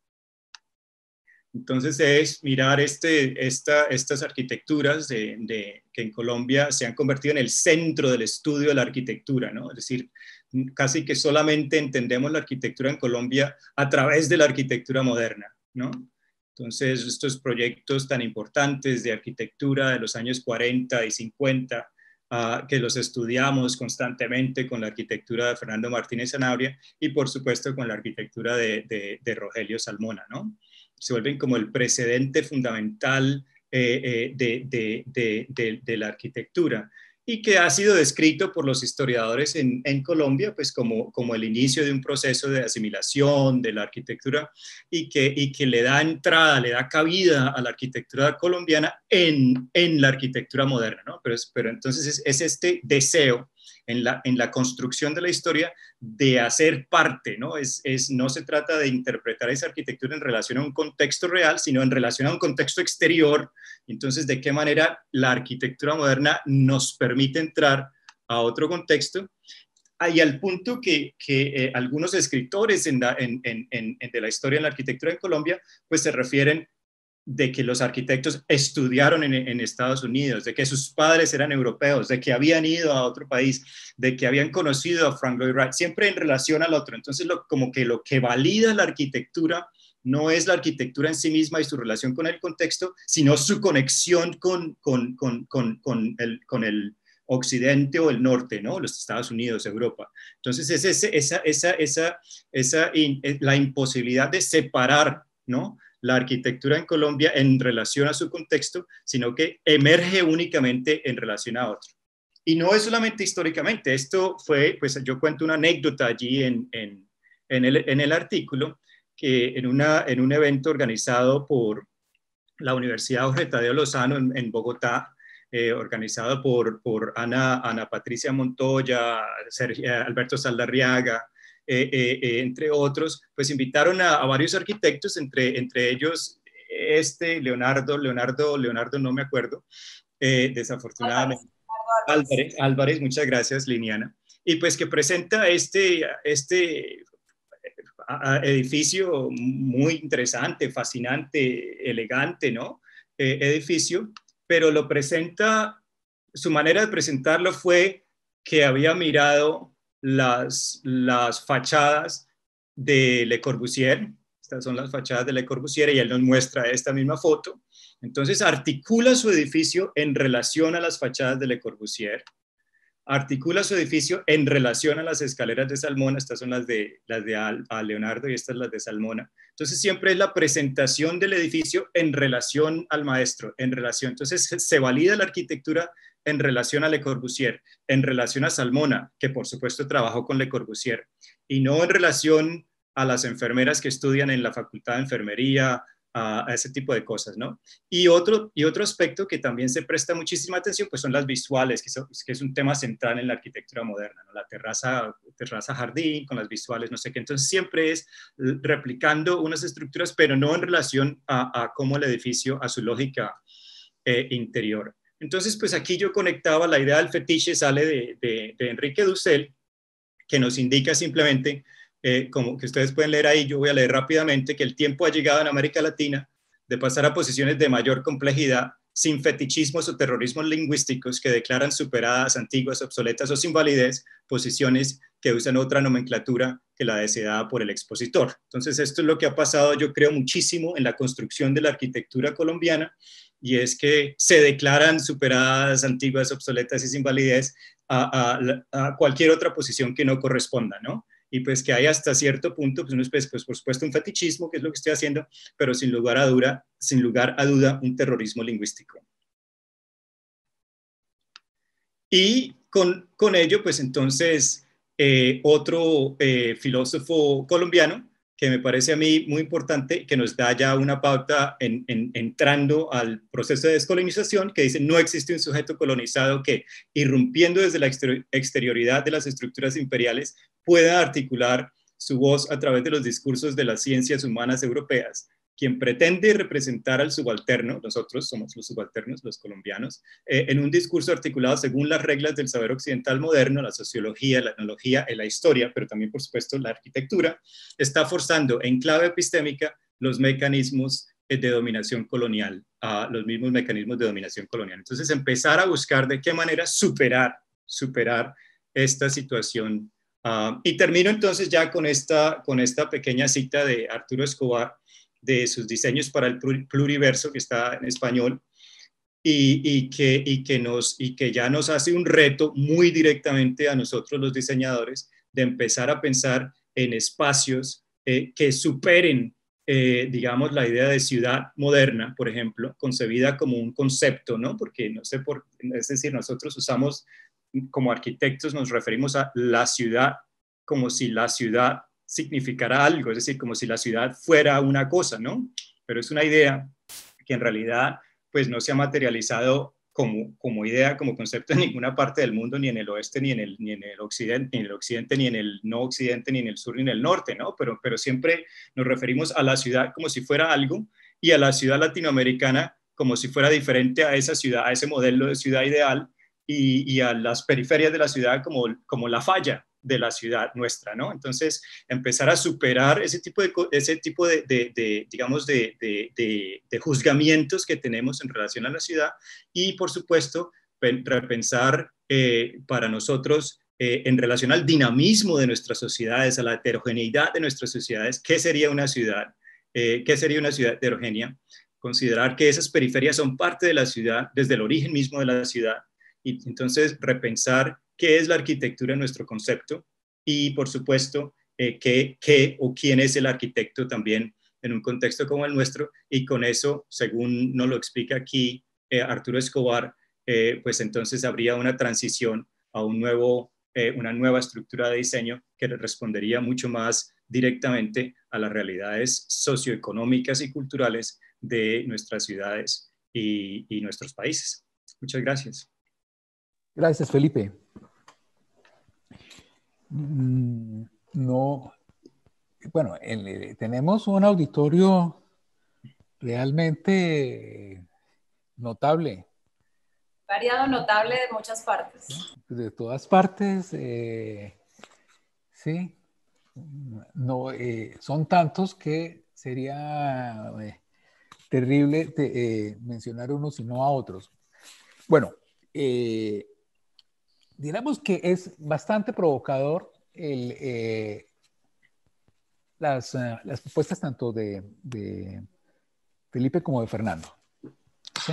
Entonces es mirar estas arquitecturas que en Colombia se han convertido en el centro del estudio de la arquitectura, ¿no? Es decir, casi que solamente entendemos la arquitectura en Colombia a través de la arquitectura moderna, ¿no? Entonces, estos proyectos tan importantes de arquitectura de los años 40 y 50, que los estudiamos constantemente con la arquitectura de Fernando Martínez Sanabria y, por supuesto, con la arquitectura de Rogelio Salmona, ¿no? Se vuelven como el precedente fundamental de la arquitectura, y que ha sido descrito por los historiadores en Colombia pues como el inicio de un proceso de asimilación de la arquitectura y que le da entrada, le da cabida a la arquitectura colombiana en la arquitectura moderna, ¿no? Pero entonces es este deseo en la construcción de la historia de hacer parte, ¿no? No se trata de interpretar esa arquitectura en relación a un contexto real, sino en relación a un contexto exterior. Entonces, ¿de qué manera la arquitectura moderna nos permite entrar a otro contexto? Y al punto que algunos escritores de la historia en la arquitectura en Colombia, pues se refieren de que los arquitectos estudiaron en Estados Unidos, de que sus padres eran europeos, de que habían ido a otro país, de que habían conocido a Frank Lloyd Wright, siempre en relación al otro. Entonces, como que lo que valida la arquitectura no es la arquitectura en sí misma y su relación con el contexto, sino su conexión con el occidente o el norte, ¿no? Los Estados Unidos, Europa. Entonces, es la imposibilidad de separar, ¿no?, la arquitectura en Colombia en relación a su contexto, sino que emerge únicamente en relación a otro. Y no es solamente históricamente, esto fue, pues yo cuento una anécdota allí en el artículo, que en un evento organizado por la Universidad Jorge Tadeo Lozano en Bogotá, organizado por Ana Patricia Montoya, Alberto Saldarriaga, entre otros, pues invitaron a varios arquitectos, entre ellos Leonardo, no me acuerdo, desafortunadamente. Álvarez, muchas gracias, Liniana. Y pues que presenta este edificio muy interesante, fascinante, elegante, ¿no? Edificio, pero lo presenta, su manera de presentarlo fue que había mirado las fachadas de Le Corbusier. Estas son las fachadas de Le Corbusier y él nos muestra esta misma foto. Entonces articula su edificio en relación a las fachadas de Le Corbusier, articula su edificio en relación a las escaleras de Salmona. Estas son las de Leonardo y estas las de Salmona. Entonces siempre es la presentación del edificio en relación al maestro, en relación. Entonces se valida la arquitectura en relación a Le Corbusier, en relación a Salmona, que por supuesto trabajó con Le Corbusier, y no en relación a las enfermeras que estudian en la Facultad de Enfermería, a ese tipo de cosas, ¿no? Y otro aspecto que también se presta muchísima atención, pues son las visuales, que es un tema central en la arquitectura moderna, ¿no? La terraza jardín con las visuales, no sé qué. Entonces siempre es replicando unas estructuras, pero no en relación a cómo el edificio, a su lógica interior. Entonces, pues aquí yo conectaba la idea del fetiche, sale de Enrique Dussel, que nos indica simplemente, como que ustedes pueden leer ahí, yo voy a leer rápidamente, que el tiempo ha llegado en América Latina de pasar a posiciones de mayor complejidad, sin fetichismos o terrorismos lingüísticos que declaran superadas, antiguas, obsoletas o sin validez, posiciones que usan otra nomenclatura que la deseada por el expositor. Entonces, esto es lo que ha pasado, yo creo, muchísimo en la construcción de la arquitectura colombiana, y es que se declaran superadas, antiguas, obsoletas y sin validez a cualquier otra posición que no corresponda, ¿no? Y pues que hay hasta cierto punto, pues por supuesto un fetichismo, que es lo que estoy haciendo, pero sin lugar a duda, un terrorismo lingüístico. Y con ello, pues entonces, otro filósofo colombiano, que me parece a mí muy importante, que nos da ya una pauta entrando al proceso de descolonización, que dice: no existe un sujeto colonizado que, irrumpiendo desde la exterioridad de las estructuras imperiales, pueda articular su voz a través de los discursos de las ciencias humanas europeas. Quien pretende representar al subalterno, nosotros somos los subalternos, los colombianos, en un discurso articulado según las reglas del saber occidental moderno, la sociología, la etnología, la historia, pero también, por supuesto, la arquitectura, está forzando en clave epistémica los mecanismos de dominación colonial, los mismos mecanismos de dominación colonial. Entonces, empezar a buscar de qué manera superar esta situación. Y termino entonces ya con esta pequeña cita de Arturo Escobar, de sus diseños para el pluriverso, que está en español, y que ya nos hace un reto muy directamente a nosotros los diseñadores de empezar a pensar en espacios que superen digamos, la idea de ciudad moderna, por ejemplo, concebida como un concepto, ¿no? Porque no sé es decir, nosotros usamos, como arquitectos nos referimos a la ciudad como si la ciudad significara algo, es decir, como si la ciudad fuera una cosa, ¿no? Pero es una idea que en realidad pues no se ha materializado como idea, como concepto en ninguna parte del mundo, ni en el oeste, ni en el occidente, ni en el no occidente, ni en el sur, ni en el norte, ¿no? Pero siempre nos referimos a la ciudad como si fuera algo y a la ciudad latinoamericana como si fuera diferente a esa ciudad, a ese modelo de ciudad ideal y a las periferias de la ciudad como la falla de la ciudad nuestra, ¿no? Entonces, empezar a superar ese tipo digamos, de juzgamientos que tenemos en relación a la ciudad y, por supuesto, repensar para nosotros en relación al dinamismo de nuestras sociedades, a la heterogeneidad de nuestras sociedades, ¿qué sería una ciudad? ¿Qué sería una ciudad heterogénea? Considerar que esas periferias son parte de la ciudad desde el origen mismo de la ciudad y entonces repensar qué es la arquitectura en nuestro concepto y, por supuesto, qué o quién es el arquitecto también en un contexto como el nuestro. Y con eso, según nos lo explica aquí Arturo Escobar, pues entonces habría una transición a una nueva estructura de diseño que respondería mucho más directamente a las realidades socioeconómicas y culturales de nuestras ciudades y nuestros países. Muchas gracias. Gracias, Felipe. No, bueno, tenemos un auditorio realmente notable. Variado, notable de muchas partes. De todas partes, sí. No, son tantos que sería terrible mencionar unos y no a otros. Bueno, digamos que es bastante provocador las propuestas tanto de Felipe como de Fernando. ¿Sí?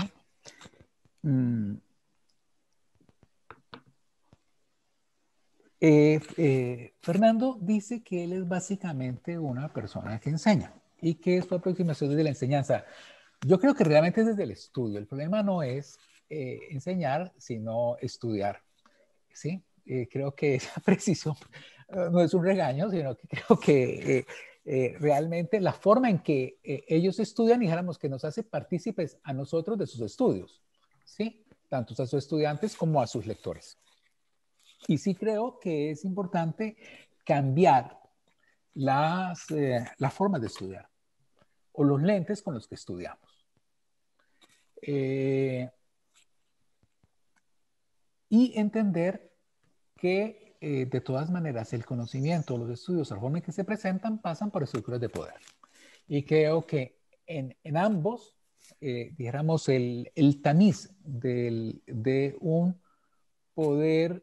Fernando dice que él es básicamente una persona que enseña y que su aproximación desde la enseñanza. Yo creo que realmente es desde el estudio. El problema no es enseñar, sino estudiar. ¿Sí? Creo que esa precisión no es un regaño, sino que creo que realmente la forma en que ellos estudian, dijéramos que nos hace partícipes a nosotros de sus estudios, ¿sí? Tanto a sus estudiantes como a sus lectores. Y sí creo que es importante cambiar las formas de estudiar o los lentes con los que estudiamos. Y entender que de todas maneras el conocimiento, los estudios, la forma en que se presentan pasan por estructuras de poder. Y creo que en ambos, dijéramos, el tamiz de un poder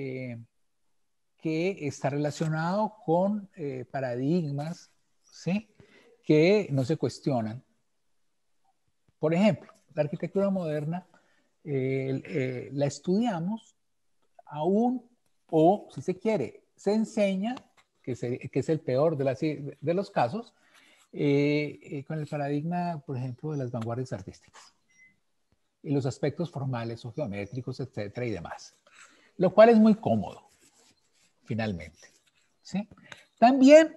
que está relacionado con paradigmas, ¿sí? Que no se cuestionan. Por ejemplo, la arquitectura moderna la estudiamos aún, o si se quiere, se enseña, que es el peor de los casos, con el paradigma, por ejemplo, de las vanguardias artísticas y los aspectos formales o geométricos, etcétera, y demás. Lo cual es muy cómodo, finalmente. ¿Sí? También,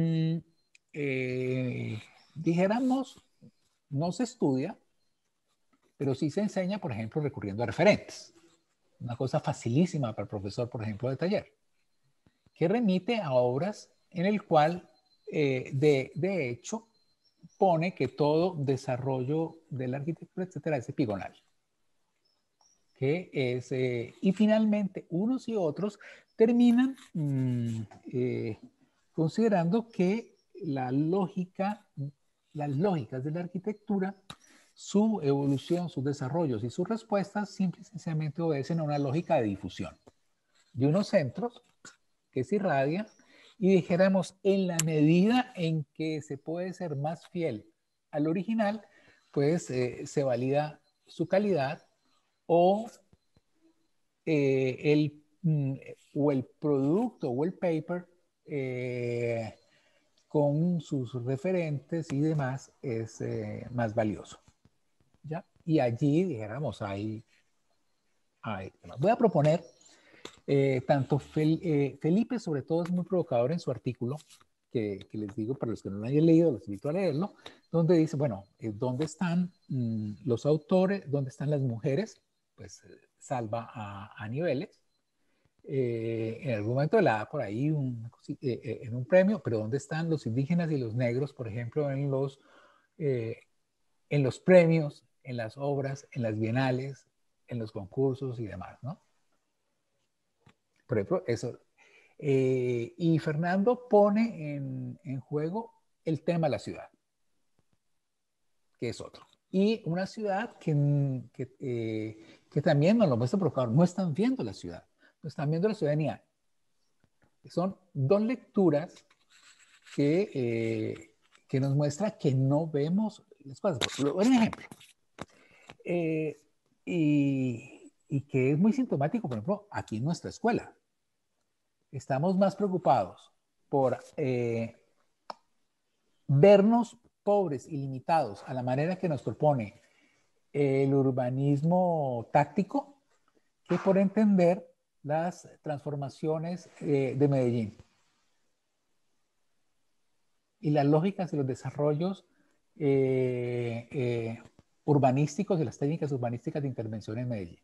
dijéramos, no se estudia, pero sí se enseña, por ejemplo, recurriendo a referentes. Una cosa facilísima para el profesor, por ejemplo, de taller, que remite a obras en el cual, de hecho, pone que todo desarrollo de la arquitectura, etcétera, es epigonal. Que es, y finalmente, unos y otros terminan considerando que las lógicas de la arquitectura, su evolución, sus desarrollos y sus respuestas simple y sencillamente obedecen a una lógica de difusión de unos centros que se irradian y dijéramos en la medida en que se puede ser más fiel al original, pues se valida su calidad o o el producto o el paper con sus referentes y demás es más valioso. ¿Ya? Y allí, dijéramos, voy a proponer, Felipe sobre todo es muy provocador en su artículo, que les digo, para los que no lo hayan leído, los invito a leerlo, donde dice, bueno, ¿dónde están los autores? ¿Dónde están las mujeres? Pues salva a niveles. En algún momento le da por ahí en un premio, pero ¿dónde están los indígenas y los negros, por ejemplo, en los premios, en las obras, en las bienales, en los concursos y demás, ¿no? Por ejemplo, eso. Y Fernando pone en juego el tema de la ciudad, que es otro. Y una ciudad que también nos lo muestra provocador. No están viendo la ciudad, no están viendo la ciudadanía. Son dos lecturas que nos muestra que no vemos las cosas. Por ejemplo, y que es muy sintomático, por ejemplo, aquí en nuestra escuela. Estamos más preocupados por vernos pobres y limitados a la manera que nos propone el urbanismo táctico que por entender las transformaciones de Medellín y las lógicas y los desarrollos urbanísticos y las técnicas urbanísticas de intervención en Medellín.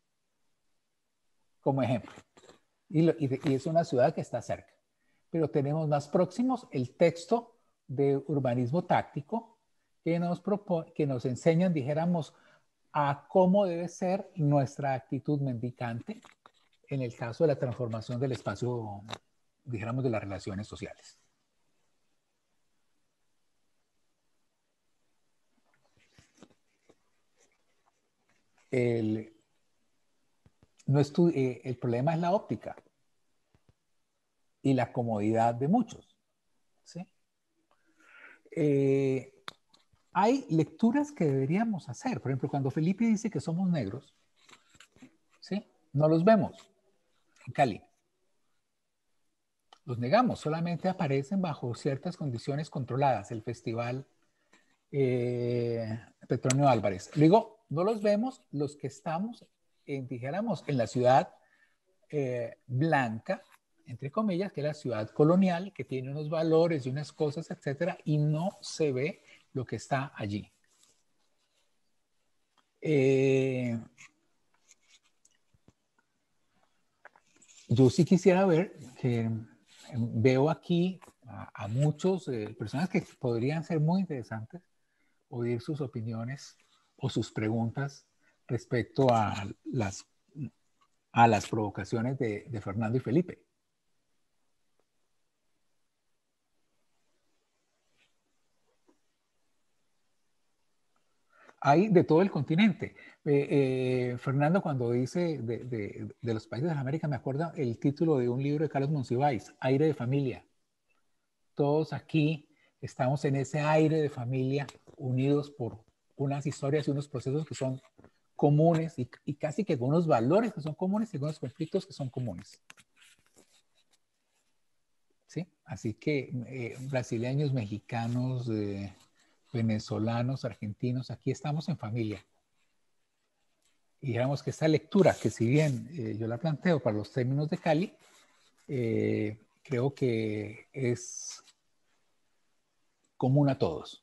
Como ejemplo. Y es una ciudad que está cerca. Pero tenemos más próximos el texto de urbanismo táctico que nos enseñan, dijéramos, a cómo debe ser nuestra actitud mendicante en el caso de la transformación del espacio, dijéramos, de las relaciones sociales. El problema es la óptica y la comodidad de muchos. ¿Sí? Hay lecturas que deberíamos hacer. Por ejemplo, cuando Felipe dice que somos negros, ¿sí? No los vemos en Cali. Los negamos, solamente aparecen bajo ciertas condiciones controladas. El Festival Petronio Álvarez. Luego, no los vemos los que estamos, dijéramos, en la ciudad blanca, entre comillas, que es la ciudad colonial, que tiene unos valores y unas cosas, etcétera, y no se ve lo que está allí. Yo sí quisiera ver que veo aquí a muchos personas que podrían ser muy interesantes oír sus opiniones o sus preguntas respecto a las provocaciones de Fernando y Felipe. Hay de todo el continente. Fernando, cuando dice de los países de América, me acuerda el título de un libro de Carlos Monsiváis, Aire de Familia. Todos aquí estamos en ese aire de familia, unidos por unas historias y unos procesos que son comunes y casi que con unos valores que son comunes y con unos conflictos que son comunes. ¿Sí? Así que brasileños, mexicanos, venezolanos, argentinos, aquí estamos en familia. Y digamos que esta lectura, que si bien yo la planteo para los términos de Cali, creo que es común a todos.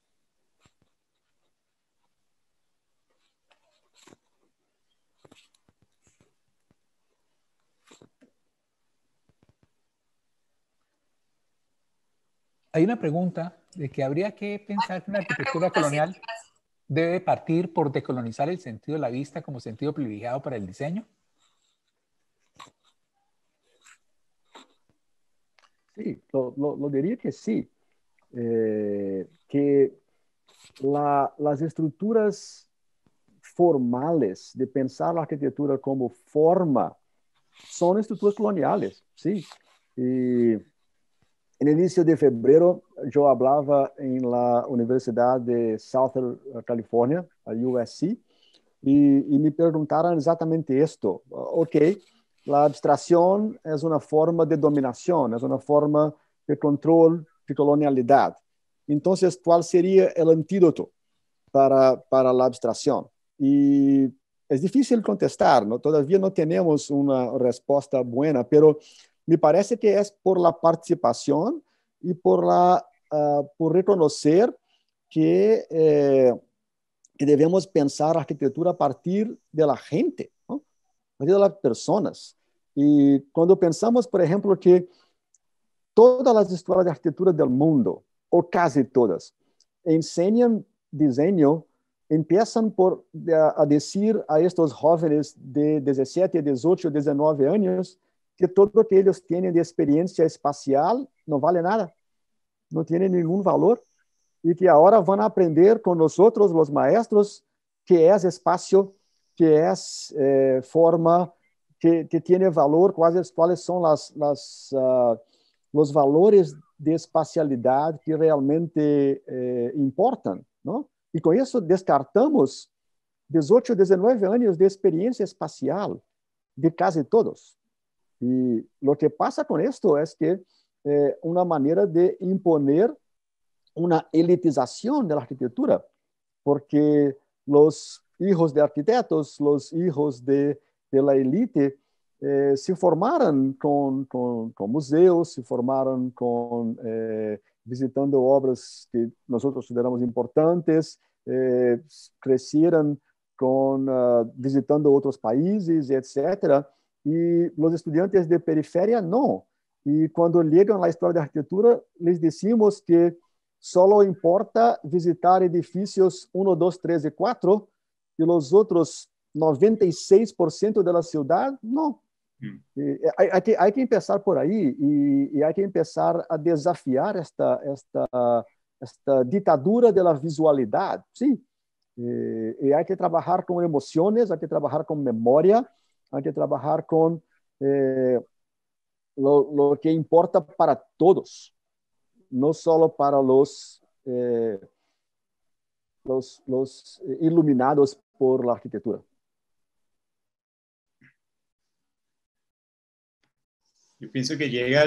Hay una pregunta de que habría que pensar que una arquitectura colonial debe partir por decolonizar el sentido de la vista como sentido privilegiado para el diseño. Sí, lo diría que sí. Que las estructuras formales de pensar la arquitectura como forma son estructuras coloniales, sí. Y en el inicio de febrero yo hablaba en la Universidad de Southern California, la USC, y me preguntaron exactamente esto. Ok, la abstracción es una forma de dominación, es una forma de control de colonialidad. Entonces, ¿cuál sería el antídoto para la abstracción? Y es difícil contestar, ¿no? Todavía no tenemos una respuesta buena, pero me parece que es por la participación y por reconocer que debemos pensar arquitectura a partir de la gente, ¿no? A partir de las personas. Y cuando pensamos, por ejemplo, que todas las escuelas de arquitectura del mundo, o casi todas, enseñan diseño, empiezan a decir a estos jóvenes de 17, 18, 19 años que todo lo que ellos tienen de experiencia espacial no vale nada, no tiene ningún valor, y que ahora van a aprender con nosotros, los maestros, qué es espacio, qué es forma, que tiene valor, cuáles son los valores de espacialidad que realmente importan, ¿no? Y con eso descartamos 18, 19 años de experiencia espacial de casi todos. Y lo que pasa con esto es que una manera de imponer una elitización de la arquitectura, porque los hijos de arquitectos, los hijos de la élite, se formaron con museos, se formaron visitando obras que nosotros consideramos importantes, crecieron visitando otros países, etc. Y los estudiantes de periferia no. Y cuando llegan a la historia de arquitectura, les decimos que solo importa visitar edificios 1, 2, 3 y 4, y los otros 96% de la ciudad, no. Hay que empezar por ahí, y hay que empezar a desafiar esta ditadura de la visualidad, ¿sí? Y hay que trabajar con emociones, hay que trabajar con memoria, hay que trabajar con lo que importa para todos, no solo para los iluminados por la arquitectura. Yo pienso que llega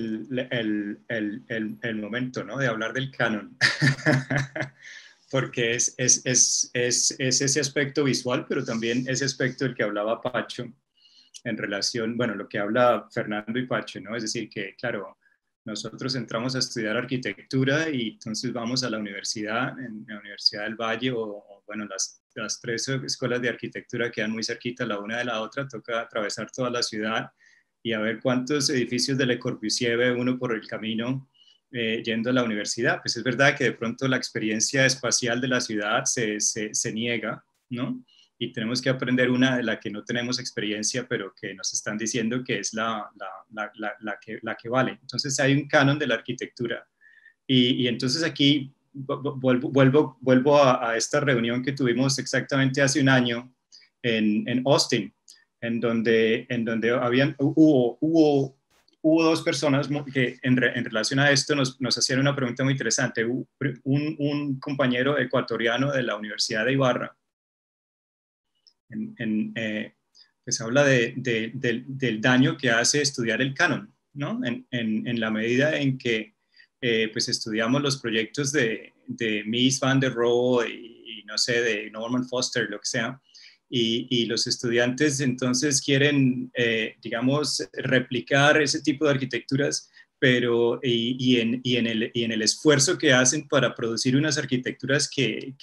el momento, ¿no?, de hablar del canon, porque es ese aspecto visual, pero también ese aspecto del que hablaba Pacho en relación, bueno, lo que habla Fernando y Pacho, ¿no? Es decir, que claro, nosotros entramos a estudiar arquitectura y entonces vamos a la universidad, en la Universidad del Valle, bueno, las 3 escuelas de arquitectura quedan muy cerquita la una de la otra, toca atravesar toda la ciudad y a ver cuántos edificios de Le Corbusier ve uno por el camino yendo a la universidad. Pues es verdad que de pronto la experiencia espacial de la ciudad se niega, ¿no? Y tenemos que aprender una de la que no tenemos experiencia, pero que nos están diciendo que es la que vale. Entonces hay un canon de la arquitectura. Y entonces aquí vuelvo a esta reunión que tuvimos exactamente hace un año en Austin, en donde hubo 2 personas que en relación a esto nos hacían una pregunta muy interesante. Un compañero ecuatoriano de la Universidad de Ibarra, pues habla del daño que hace estudiar el canon, ¿no? En la medida en que pues estudiamos los proyectos de Mies van der Rohe y no sé, de Norman Foster, lo que sea, y los estudiantes entonces quieren, digamos, replicar ese tipo de arquitecturas, pero en el esfuerzo que hacen para producir unas arquitecturas que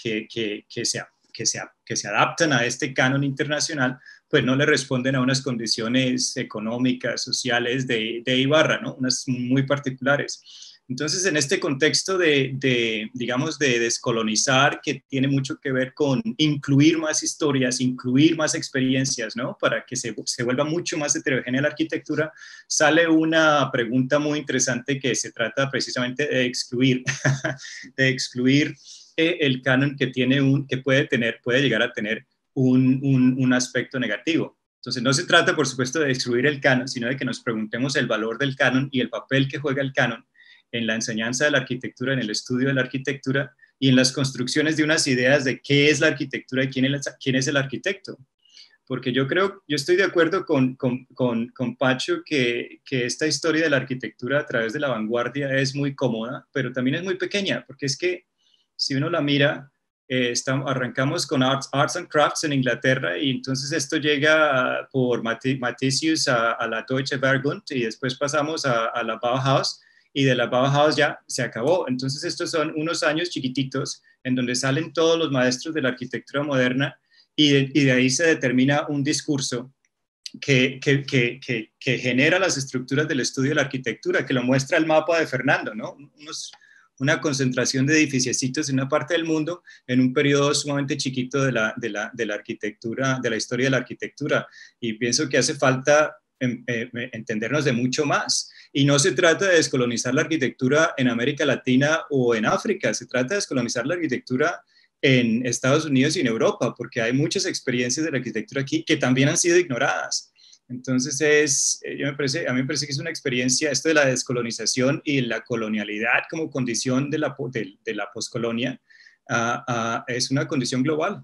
se adaptan a este canon internacional, pues no le responden a unas condiciones económicas, sociales de Ibarra, ¿no? Unas muy particulares. Entonces, en este contexto digamos, de descolonizar, que tiene mucho que ver con incluir más historias, incluir más experiencias, ¿no? Para que se vuelva mucho más heterogénea la arquitectura, sale una pregunta muy interesante que se trata precisamente de excluir, de excluir el canon que puede llegar a tener un aspecto negativo. Entonces, no se trata, por supuesto, de excluir el canon, sino de que nos preguntemos el valor del canon y el papel que juega el canon en la enseñanza de la arquitectura, en el estudio de la arquitectura y en las construcciones de unas ideas de qué es la arquitectura y quién es el arquitecto. porque yo estoy de acuerdo con Pacho que esta historia de la arquitectura a través de la vanguardia es muy cómoda, pero también es muy pequeña, porque es que si uno la mira, arrancamos con Arts and Crafts en Inglaterra y entonces esto llega por Mathesius a la Deutsche Werkbund y después pasamos a la Bauhaus y de la Bauhaus ya se acabó. Entonces estos son unos años chiquititos en donde salen todos los maestros de la arquitectura moderna y de ahí se determina un discurso que genera las estructuras del estudio de la arquitectura, que lo muestra el mapa de Fernando, ¿no? Una concentración de edificiecitos en una parte del mundo en un periodo sumamente chiquito de la arquitectura, de la historia de la arquitectura. Y pienso que hace falta entendernos de mucho más. Y no se trata de descolonizar la arquitectura en América Latina o en África, se trata de descolonizar la arquitectura en Estados Unidos y en Europa, porque hay muchas experiencias de la arquitectura aquí que también han sido ignoradas. Entonces, a mí me parece que es una experiencia, esto de la descolonización y la colonialidad como condición de la poscolonia, es una condición global.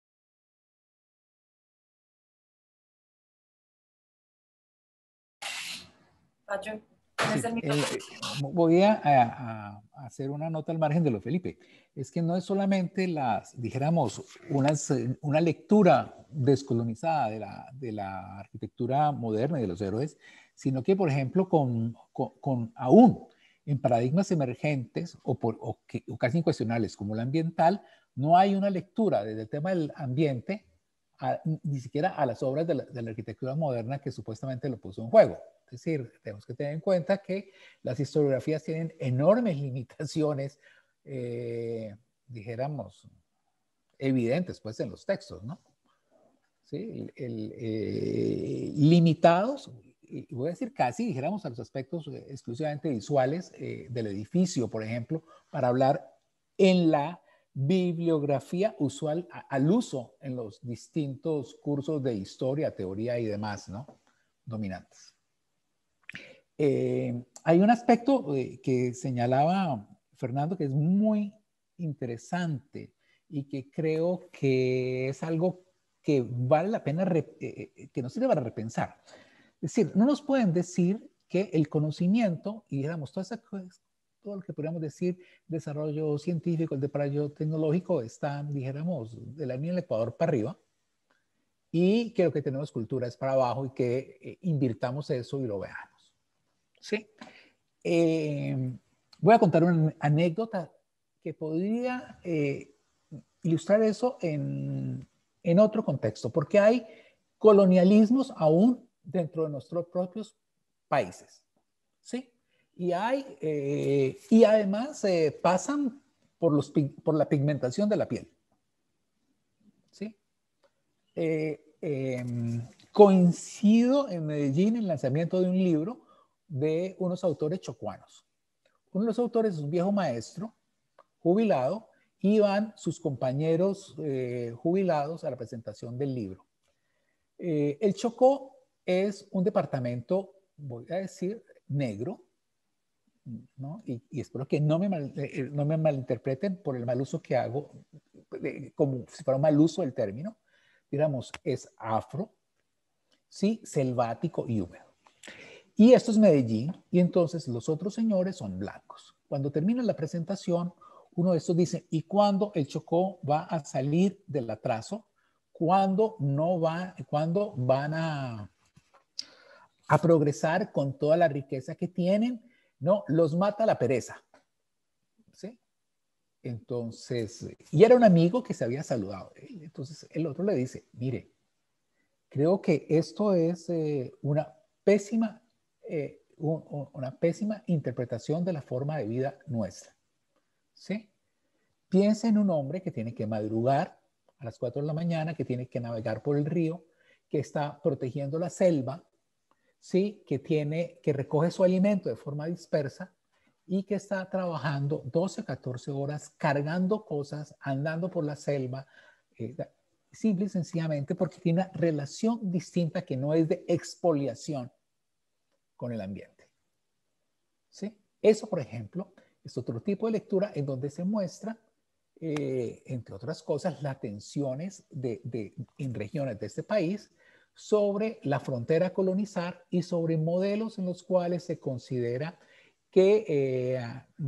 Pacho, voy a hacer una nota al margen de lo Felipe. Es que no es solamente dijéramos, una lectura descolonizada de la arquitectura moderna y de los héroes, sino que, por ejemplo, aún en paradigmas emergentes o casi incuestionables como el ambiental, no hay una lectura desde el tema del ambiente ni siquiera a las obras de la arquitectura moderna que supuestamente lo puso en juego. Es decir, tenemos que tener en cuenta que las historiografías tienen enormes limitaciones, dijéramos, evidentes pues en los textos, ¿no? ¿Sí? Limitados, y voy a decir casi, dijéramos, a los aspectos exclusivamente visuales del edificio, por ejemplo, para hablar en la bibliografía usual al uso en los distintos cursos de historia, teoría y demás, ¿no? Dominantes. Hay un aspecto que señalaba Fernando que es muy interesante y que creo que es algo que vale la pena, que nos sirve para repensar. Es decir, no nos pueden decir que el conocimiento y digamos, todo lo que podríamos decir, desarrollo científico, el desarrollo tecnológico están, dijéramos, de la línea del Ecuador para arriba y que lo que tenemos cultura es para abajo y que invirtamos eso y lo veamos. ¿Sí? Voy a contar una anécdota que podría ilustrar eso en otro contexto, porque hay colonialismos aún dentro de nuestros propios países, ¿sí? Y además pasan por la pigmentación de la piel, ¿sí? Coincido en Medellín en el lanzamiento de un libro de unos autores chocuanos. Uno de los autores es un viejo maestro jubilado y van sus compañeros jubilados a la presentación del libro. El Chocó es un departamento, voy a decir, negro, ¿no? Y espero que no me malinterpreten por el mal uso que hago, como si fuera un mal uso del término. Digamos, es afro, ¿sí? Selvático y húmedo. Y esto es Medellín, y entonces los otros señores son blancos. Cuando termina la presentación, uno de estos dice, ¿y cuándo el Chocó va a salir del atraso? ¿Cuándo van a progresar con toda la riqueza que tienen? No, los mata la pereza. ¿Sí? Entonces, y era un amigo que se había saludado. Entonces el otro le dice, mire, creo que esto es una pésima interpretación de la forma de vida nuestra. ¿Sí? Piensa en un hombre que tiene que madrugar a las 4 de la mañana, que tiene que navegar por el río, que está protegiendo la selva, ¿sí? Que recoge su alimento de forma dispersa y que está trabajando 12 a 14 horas cargando cosas, andando por la selva, simple y sencillamente porque tiene una relación distinta que no es de expoliación con el ambiente. ¿Sí? Eso, por ejemplo, es otro tipo de lectura en donde se muestra entre otras cosas, las tensiones en regiones de este país sobre la frontera a colonizar y sobre modelos en los cuales se considera que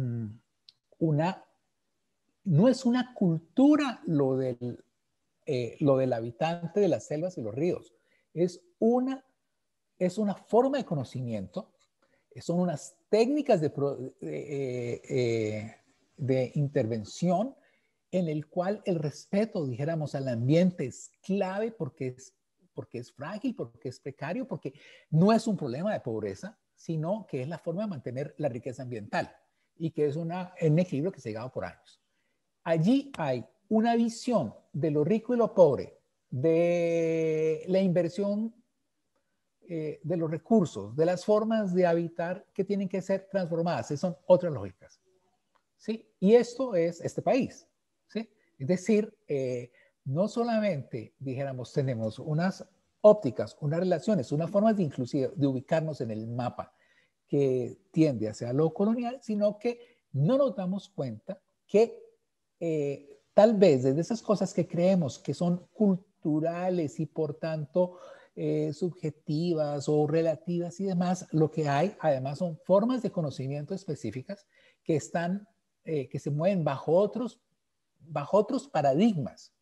no es una cultura lo del habitante de las selvas y los ríos, es una forma de conocimiento, son unas técnicas de intervención en el cual el respeto, dijéramos, al ambiente es clave porque es frágil, porque es precario, porque no es un problema de pobreza, sino que es la forma de mantener la riqueza ambiental y que es un equilibrio que se ha llegado por años. Allí hay una visión de lo rico y lo pobre, de la inversión de los recursos, de las formas de habitar que tienen que ser transformadas. Esas son otras lógicas. ¿Sí? Y esto es este país. ¿Sí? Es decir, no solamente, dijéramos, tenemos unas ópticas, unas relaciones, unas formas de ubicarnos en el mapa que tiende hacia lo colonial, sino que no nos damos cuenta que tal vez desde esas cosas que creemos que son culturales y por tanto subjetivas o relativas y demás, lo que hay además son formas de conocimiento específicas que se mueven bajo otros paradigmas,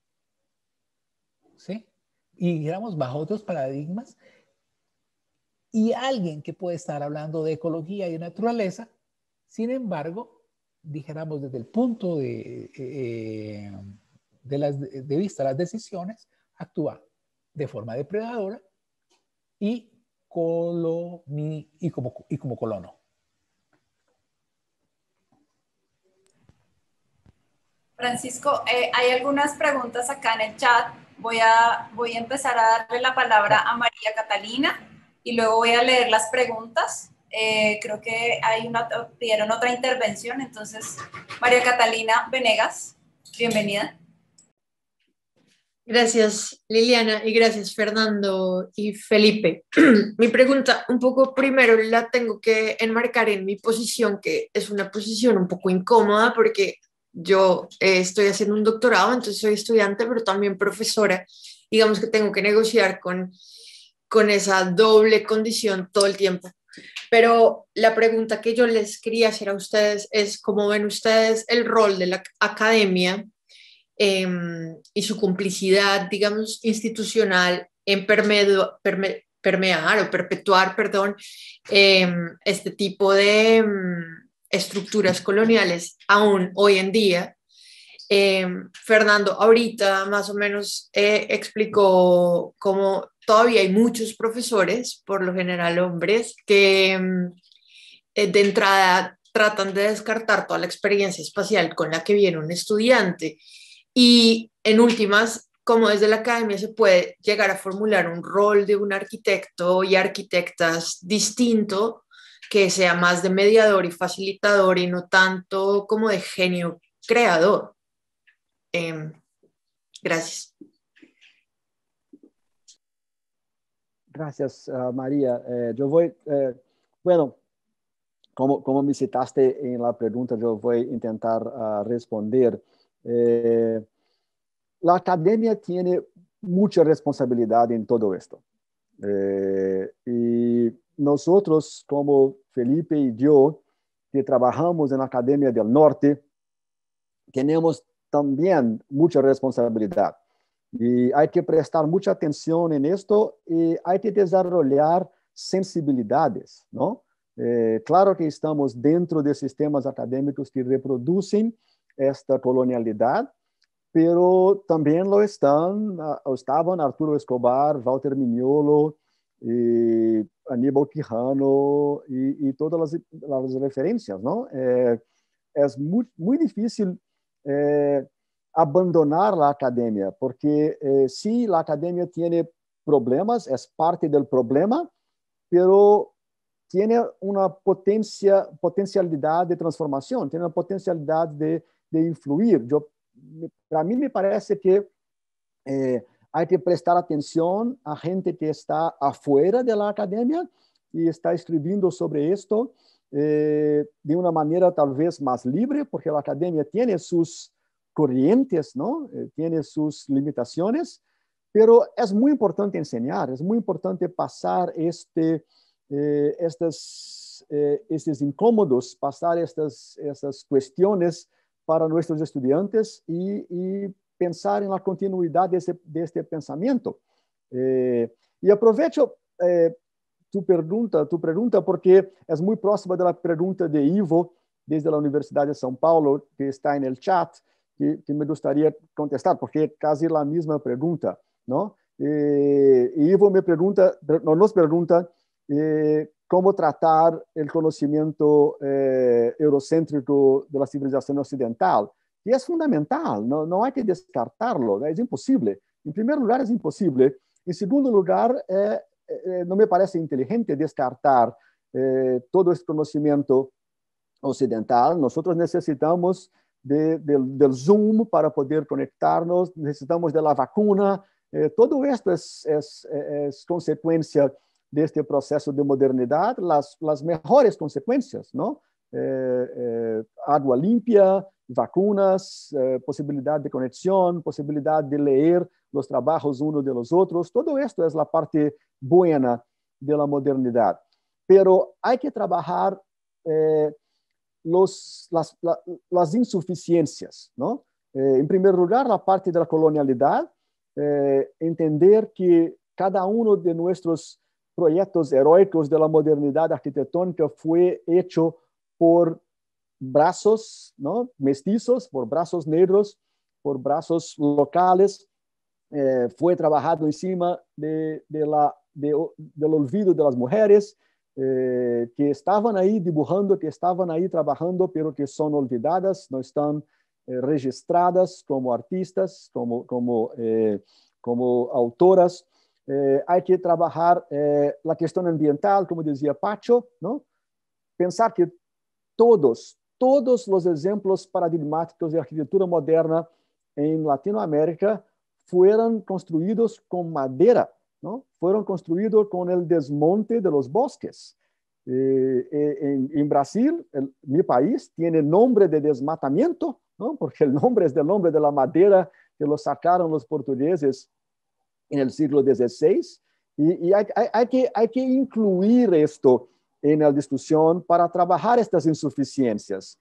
¿sí? Y digamos bajo otros paradigmas, y alguien que puede estar hablando de ecología y de naturaleza, sin embargo, dijéramos desde el punto de vista de las decisiones, actúa de forma depredadora y como colono. Francisco, hay algunas preguntas acá en el chat. Voy a empezar a darle la palabra a María Catalina y luego voy a leer las preguntas. Creo que pidieron otra intervención, entonces María Catalina Venegas, bienvenida. Gracias, Liliana, y gracias, Fernando y Felipe. Mi pregunta, un poco primero la tengo que enmarcar en mi posición, que es una posición un poco incómoda porque yo estoy haciendo un doctorado, entonces soy estudiante, pero también profesora. Digamos que tengo que negociar con esa doble condición todo el tiempo. Pero la pregunta que yo les quería hacer a ustedes es, ¿cómo ven ustedes el rol de la academia y su complicidad, digamos, institucional en permear o perpetuar, perdón, este tipo de estructuras coloniales aún hoy en día? Fernando ahorita más o menos explicó cómo todavía hay muchos profesores, por lo general hombres, que de entrada tratan de descartar toda la experiencia espacial con la que viene un estudiante. Y en últimas, como desde la academia se puede llegar a formular un rol de un arquitecto y arquitectas distinto, que sea más de mediador y facilitador y no tanto como de genio creador. Gracias. Gracias, María. Yo voy, bueno, como me citaste en la pregunta, yo voy a intentar responder. La academia tiene mucha responsabilidad en todo esto. Y nosotros, como Felipe y yo, que trabajamos en la Academia del Norte, tenemos también mucha responsabilidad. Y hay que prestar mucha atención en esto y hay que desarrollar sensibilidades, ¿no? Claro que estamos dentro de sistemas académicos que reproducen esta colonialidad, pero también estaban Arturo Escobar, Walter Mignolo, Aníbal Quijano y todas las referencias, ¿no? Es muy difícil abandonar la academia, porque sí, la academia tiene problemas, es parte del problema, pero tiene una potencialidad de transformación, tiene una potencialidad de influir. Para mí me parece que hay que prestar atención a gente que está afuera de la academia y está escribiendo sobre esto de una manera tal vez más libre, porque la academia tiene sus corrientes, ¿no? Tiene sus limitaciones, pero es muy importante enseñar, es muy importante pasar estos incómodos, pasar estas cuestiones para nuestros estudiantes y pensar en la continuidad de este pensamiento. Y aprovecho tu pregunta porque es muy próxima de la pregunta de Ivo desde la Universidad de São Paulo, que está en el chat, que me gustaría contestar, porque es casi la misma pregunta, ¿no? Ivo nos pregunta cómo tratar el conocimiento eurocéntrico de la civilización occidental. Y es fundamental, no hay que descartarlo, es imposible. En primer lugar, es imposible. En segundo lugar, no me parece inteligente descartar todo este conocimiento occidental. Nosotros necesitamos del Zoom para poder conectarnos, necesitamos de la vacuna. Todo esto es consecuencia de este proceso de modernidad, las mejores consecuencias, ¿no? Agua limpia, vacunas, posibilidad de conexión, posibilidad de leer los trabajos unos de los otros. Todo esto es la parte buena de la modernidad. Pero hay que trabajar las insuficiencias, ¿no? En primer lugar, la parte de la colonialidad, entender que cada uno de nuestros proyectos heroicos de la modernidad arquitectónica fue hecho por brazos, ¿no? Mestizos, por brazos negros, por brazos locales, fue trabajado encima del olvido de las mujeres, que estaban ahí dibujando, que estaban ahí trabajando, pero que son olvidadas, no están registradas como artistas, como autoras. Hay que trabajar la cuestión ambiental, como decía Pacho, ¿no? Pensar que todos los ejemplos paradigmáticos de arquitectura moderna en Latinoamérica fueron construidos con madera, ¿no? Fueron construidos con el desmonte de los bosques. En Brasil, mi país, tiene nombre de desmatamiento, ¿no? Porque el nombre es del nombre de la madera que lo sacaron los portugueses en el siglo XVI. Y hay que incluir esto en la discusión para trabajar estas insuficiencias.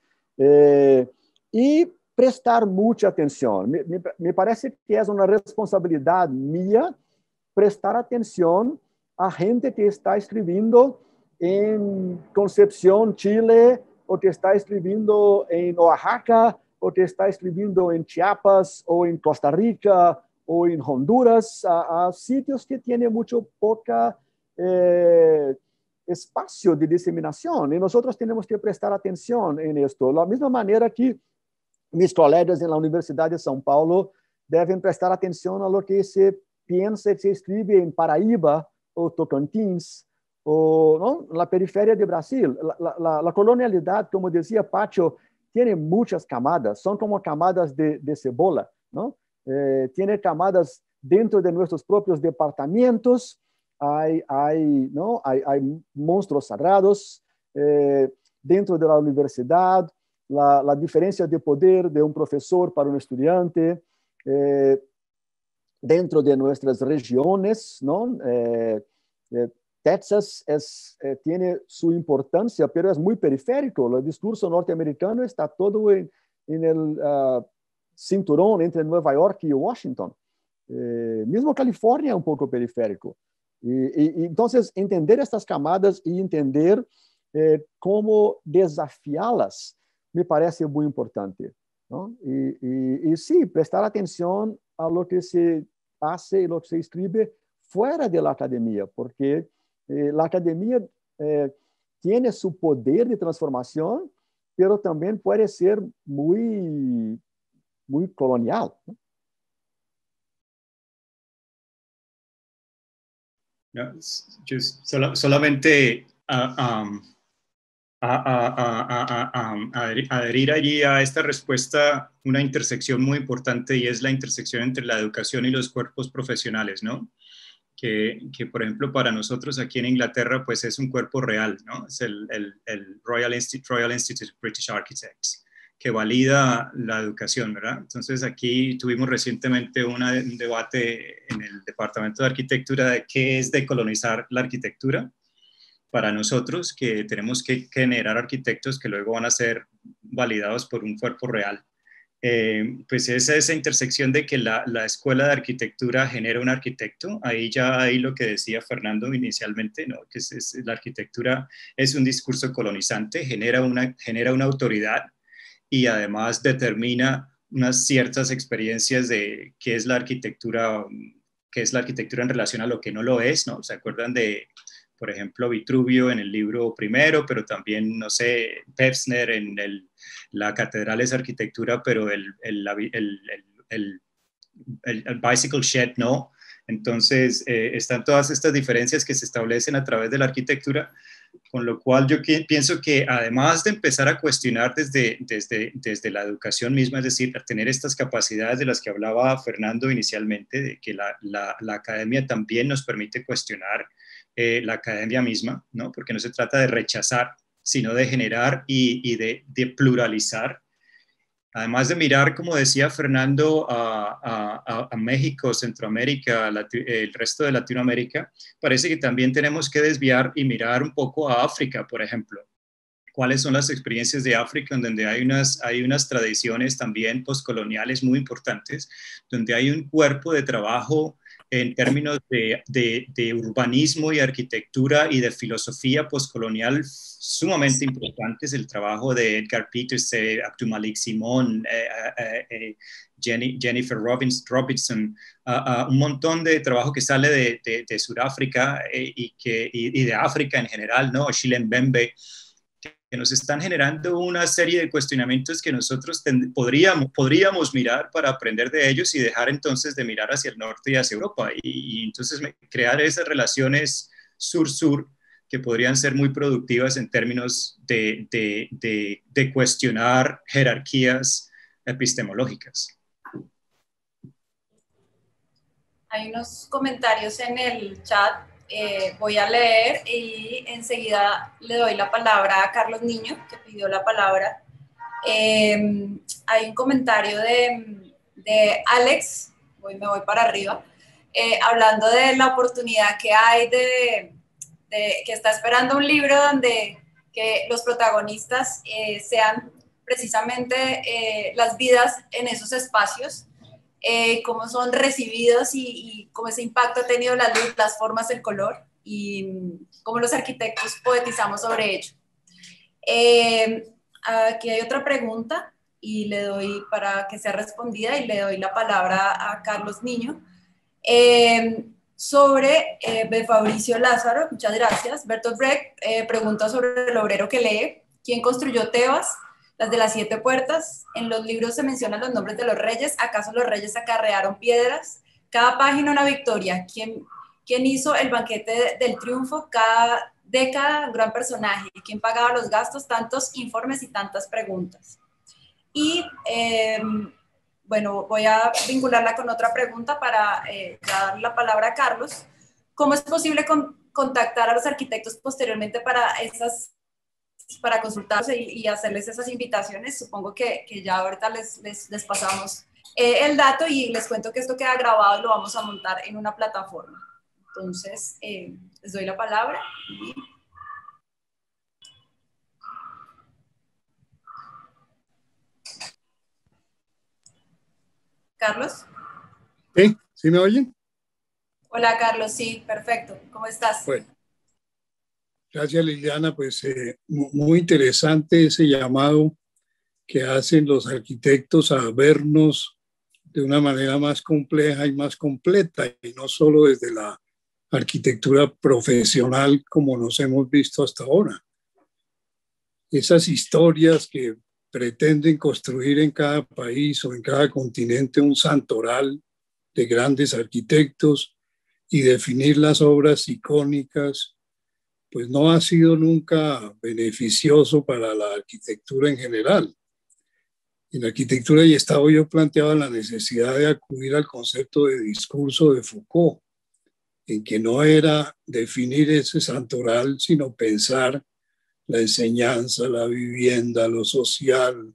Y prestar mucha atención. Me parece que es una responsabilidad mía prestar atención a gente que está escribiendo en Concepción, Chile, o que está escribiendo en Oaxaca, o que está escribiendo en Chiapas, o en Costa Rica, o en Honduras, a sitios que tienen mucho poca espacio de diseminación. Y nosotros tenemos que prestar atención en esto. De la misma manera que mis colegas en la Universidad de São Paulo deben prestar atención a lo que se piensa y se escribe en Paraíba o Tocantins, o ¿no? La periferia de Brasil. La colonialidad, como decía Pacho, tiene muchas camadas, son como camadas de cebola, ¿no? Tiene camadas dentro de nuestros propios departamentos, hay monstruos sagrados dentro de la universidad, la diferencia de poder de un profesor para un estudiante, dentro de nuestras regiones, ¿no? Texas tiene su importancia, pero es muy periférico. El discurso norteamericano está todo en el cinturón entre Nueva York y Washington. Mismo California es un poco periférico. Y entonces, entender estas camadas y entender cómo desafiarlas me parece muy importante, ¿no? Y sí, prestar atención a lo que se hace y lo que se escribe fuera de la academia, porque la academia tiene su poder de transformación, pero también puede ser muy colonial, ¿no? No, yo solamente adherir allí a esta respuesta una intersección muy importante, y es la intersección entre la educación y los cuerpos profesionales, ¿no? Que por ejemplo, para nosotros aquí en Inglaterra, pues es un cuerpo real, ¿no? Es el Royal Institute of British Architects, que valida la educación, ¿verdad? Entonces aquí tuvimos recientemente un debate en el Departamento de Arquitectura de qué es decolonizar la arquitectura para nosotros, que tenemos que generar arquitectos que luego van a ser validados por un cuerpo real. Pues es esa intersección de que la escuela de arquitectura genera un arquitecto. Ahí ya hay lo que decía Fernando inicialmente, ¿no? Que la arquitectura es un discurso colonizante, genera una autoridad y además determina unas ciertas experiencias de qué es la arquitectura en relación a lo que no lo es, ¿no? ¿Se acuerdan de, por ejemplo, Vitruvio en el libro primero, pero también, no sé, Pevsner en la catedral es arquitectura, pero el bicycle shed no? Entonces, están todas estas diferencias que se establecen a través de la arquitectura, con lo cual yo pienso que además de empezar a cuestionar desde la educación misma, es decir, a tener estas capacidades de las que hablaba Fernando inicialmente, de que la academia también nos permite cuestionar la academia misma, ¿no? Porque no se trata de rechazar, sino de generar y de pluralizar. Además de mirar, como decía Fernando, a México, Centroamérica, el resto de Latinoamérica, parece que también tenemos que desviar y mirar un poco a África, por ejemplo. ¿Cuáles son las experiencias de África en donde hay unas tradiciones también postcoloniales muy importantes, donde hay un cuerpo de trabajo en términos de urbanismo y arquitectura y de filosofía postcolonial sumamente importantes? El trabajo de Edgar Peters, Abdul-Malik Simon, Jennifer Robinson, un montón de trabajo que sale de Sudáfrica y de África en general, ¿no? Shilen Bembe, que nos están generando una serie de cuestionamientos que nosotros podríamos mirar para aprender de ellos y dejar entonces de mirar hacia el norte y hacia Europa y entonces crear esas relaciones sur-sur que podrían ser muy productivas en términos de cuestionar jerarquías epistemológicas. Hay unos comentarios en el chat. Voy a leer y enseguida le doy la palabra a Carlos Niño, que pidió la palabra. Hay un comentario de Alex, me voy para arriba, hablando de la oportunidad que hay que está esperando un libro donde que los protagonistas sean precisamente las vidas en esos espacios. Cómo son recibidos y cómo ese impacto ha tenido la luz, las formas, el color y cómo los arquitectos poetizamos sobre ello. Aquí hay otra pregunta y le doy para que sea respondida y le doy la palabra a Carlos Niño. Sobre Fabricio Lázaro, muchas gracias. Bertolt Brecht pregunta sobre el obrero que lee. ¿Quién construyó Tebas? Las de las 7 puertas. En los libros se mencionan los nombres de los reyes. ¿Acaso los reyes acarrearon piedras? Cada página una victoria. ¿Quién hizo el banquete del triunfo? Cada década un gran personaje. ¿Quién pagaba los gastos? Tantos informes y tantas preguntas. Y bueno, voy a vincularla con otra pregunta para dar la palabra a Carlos. ¿Cómo es posible contactar a los arquitectos posteriormente para consultarlos y hacerles esas invitaciones? Supongo que ya ahorita les pasamos el dato y les cuento que esto queda grabado y lo vamos a montar en una plataforma. Entonces, les doy la palabra. Carlos. ¿Sí me oyen? Hola, Carlos, sí, perfecto. ¿Cómo estás? Bueno, gracias, Liliana. Pues muy interesante ese llamado que hacen los arquitectos a vernos de una manera más compleja y más completa, y no solo desde la arquitectura profesional como nos hemos visto hasta ahora. Esas historias que pretenden construir en cada país o en cada continente un santoral de grandes arquitectos y definir las obras icónicas, pues no ha sido nunca beneficioso para la arquitectura en general. En arquitectura y Estado yo planteaba la necesidad de acudir al concepto de discurso de Foucault, en que no era definir ese santoral, sino pensar la enseñanza, la vivienda, lo social,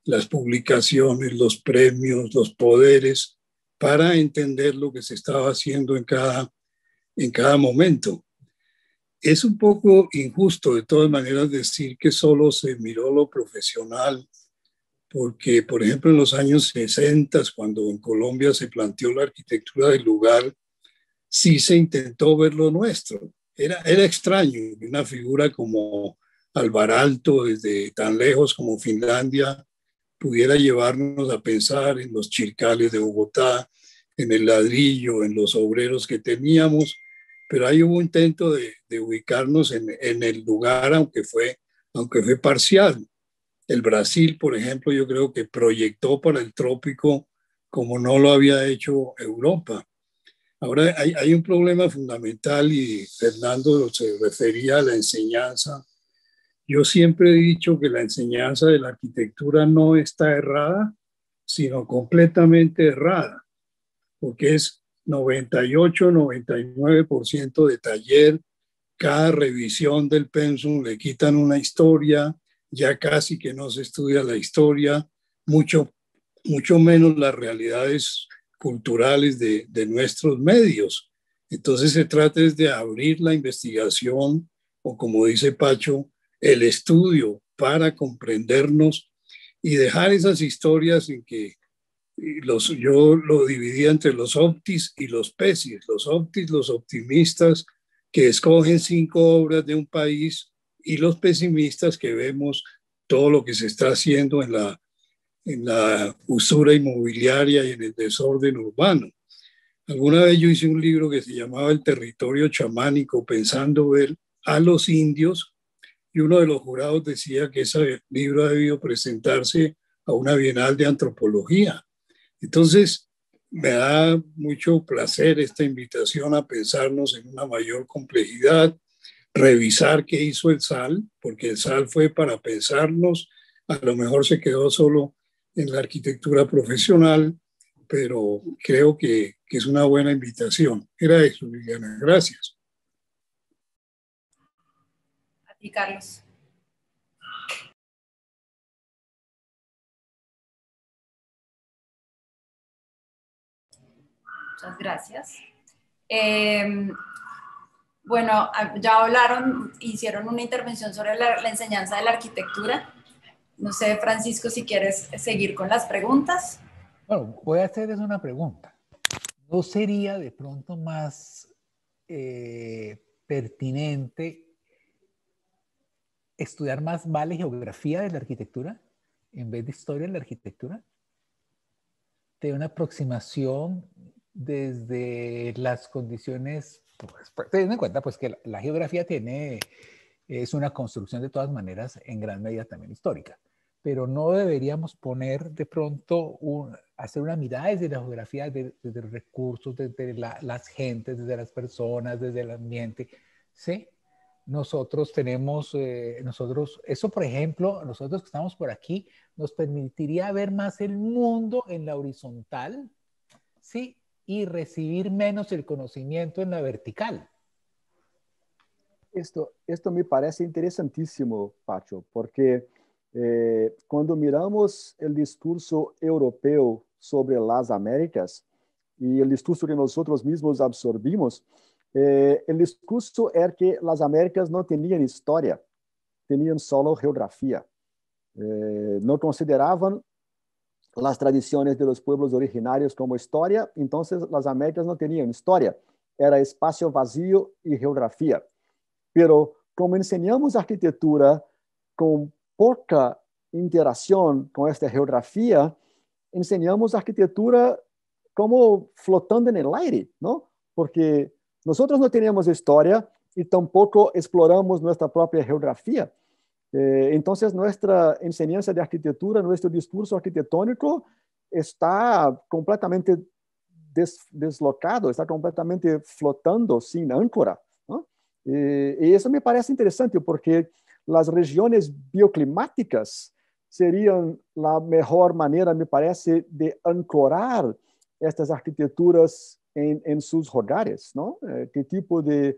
las publicaciones, los premios, los poderes, para entender lo que se estaba haciendo en cada momento. Es un poco injusto de todas maneras decir que solo se miró lo profesional, porque, por ejemplo, en los años 60, cuando en Colombia se planteó la arquitectura del lugar, sí se intentó ver lo nuestro. Era extraño que una figura como Alvar Aalto, desde tan lejos como Finlandia, pudiera llevarnos a pensar en los chircales de Bogotá, en el ladrillo, en los obreros que teníamos, pero ahí hubo un intento de ubicarnos en el lugar, aunque fue parcial. El Brasil, por ejemplo, yo creo que proyectó para el trópico como no lo había hecho Europa. Ahora hay un problema fundamental y Fernando se refería a la enseñanza. Yo siempre he dicho que la enseñanza de la arquitectura no está errada, sino completamente errada, porque es 98, 99% de taller. Cada revisión del pensum le quitan una historia, ya casi que no se estudia la historia, mucho menos las realidades culturales de nuestros medios. Entonces se trata de abrir la investigación, o como dice Pacho, el estudio para comprendernos y dejar esas historias en que yo lo dividía entre los optis y los pesis. Los optis, los optimistas que escogen 5 obras de un país, y los pesimistas que vemos todo lo que se está haciendo en la usura inmobiliaria y en el desorden urbano. Alguna vez yo hice un libro que se llamaba El territorio chamánico, pensando ver a los indios, y uno de los jurados decía que ese libro ha debido presentarse a una bienal de antropología. Entonces, me da mucho placer esta invitación a pensarnos en una mayor complejidad, revisar qué hizo el SAL, porque el SAL fue para pensarnos, a lo mejor se quedó solo en la arquitectura profesional, pero creo que es una buena invitación. Era eso, Liliana. Gracias. A ti, Carlos. Muchas gracias. Bueno, ya hablaron, hicieron una intervención sobre la enseñanza de la arquitectura. No sé, Francisco, si quieres seguir con las preguntas. Bueno, voy a hacerles una pregunta. ¿No sería de pronto más pertinente estudiar más vale geografía de la arquitectura en vez de historia de la arquitectura? De una aproximación desde las condiciones, pues, teniendo en cuenta pues, que la geografía es una construcción de todas maneras en gran medida también histórica, pero no deberíamos poner de pronto, hacer una mirada desde la geografía, desde los recursos, desde las gentes, desde las personas, desde el ambiente, ¿sí? Nosotros tenemos, eso por ejemplo, nosotros que estamos por aquí, nos permitiría ver más el mundo en la horizontal, ¿sí? Y recibir menos el conocimiento en la vertical. Esto me parece interesantísimo, Pacho, porque cuando miramos el discurso europeo sobre las Américas y el discurso que nosotros mismos absorbimos, el discurso era que las Américas no tenían historia, tenían solo geografía. No consideraban las tradiciones de los pueblos originarios como historia, entonces las Américas no tenían historia, era espacio vacío y geografía. Pero como enseñamos arquitectura con poca interacción con esta geografía, enseñamos arquitectura como flotando en el aire, ¿no? Porque nosotros no tenemos historia y tampoco exploramos nuestra propia geografía. Entonces, nuestra enseñanza de arquitectura, nuestro discurso arquitectónico está completamente deslocado, está completamente flotando sin áncora, ¿no? Y eso me parece interesante porque las regiones bioclimáticas serían la mejor manera, me parece, de ancorar estas arquitecturas en sus hogares, ¿no? ¿Qué tipo de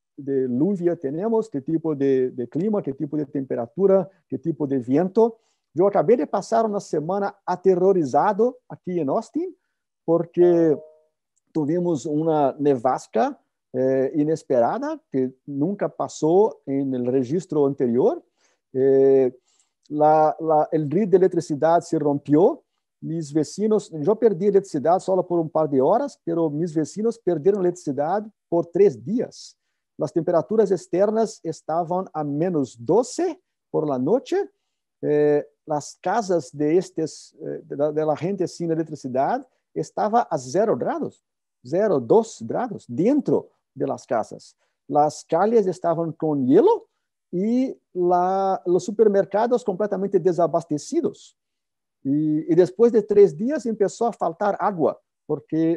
lluvia tenemos? ¿Qué tipo de clima? ¿Qué tipo de temperatura? ¿Qué tipo de viento? Yo acabé de pasar una semana aterrorizado aquí en Austin porque tuvimos una nevasca inesperada que nunca pasó en el registro anterior. El grid de electricidad se rompió. Mis vecinos, yo perdí electricidad solo por un par de horas, pero mis vecinos perdieron electricidad por 3 días. Las temperaturas externas estaban a -12 por la noche. Las casas de la gente sin electricidad estaban a 0 grados, 0, 2 grados dentro de las casas. Las calles estaban con hielo y los supermercados completamente desabastecidos. Y después de 3 días empezó a faltar agua, porque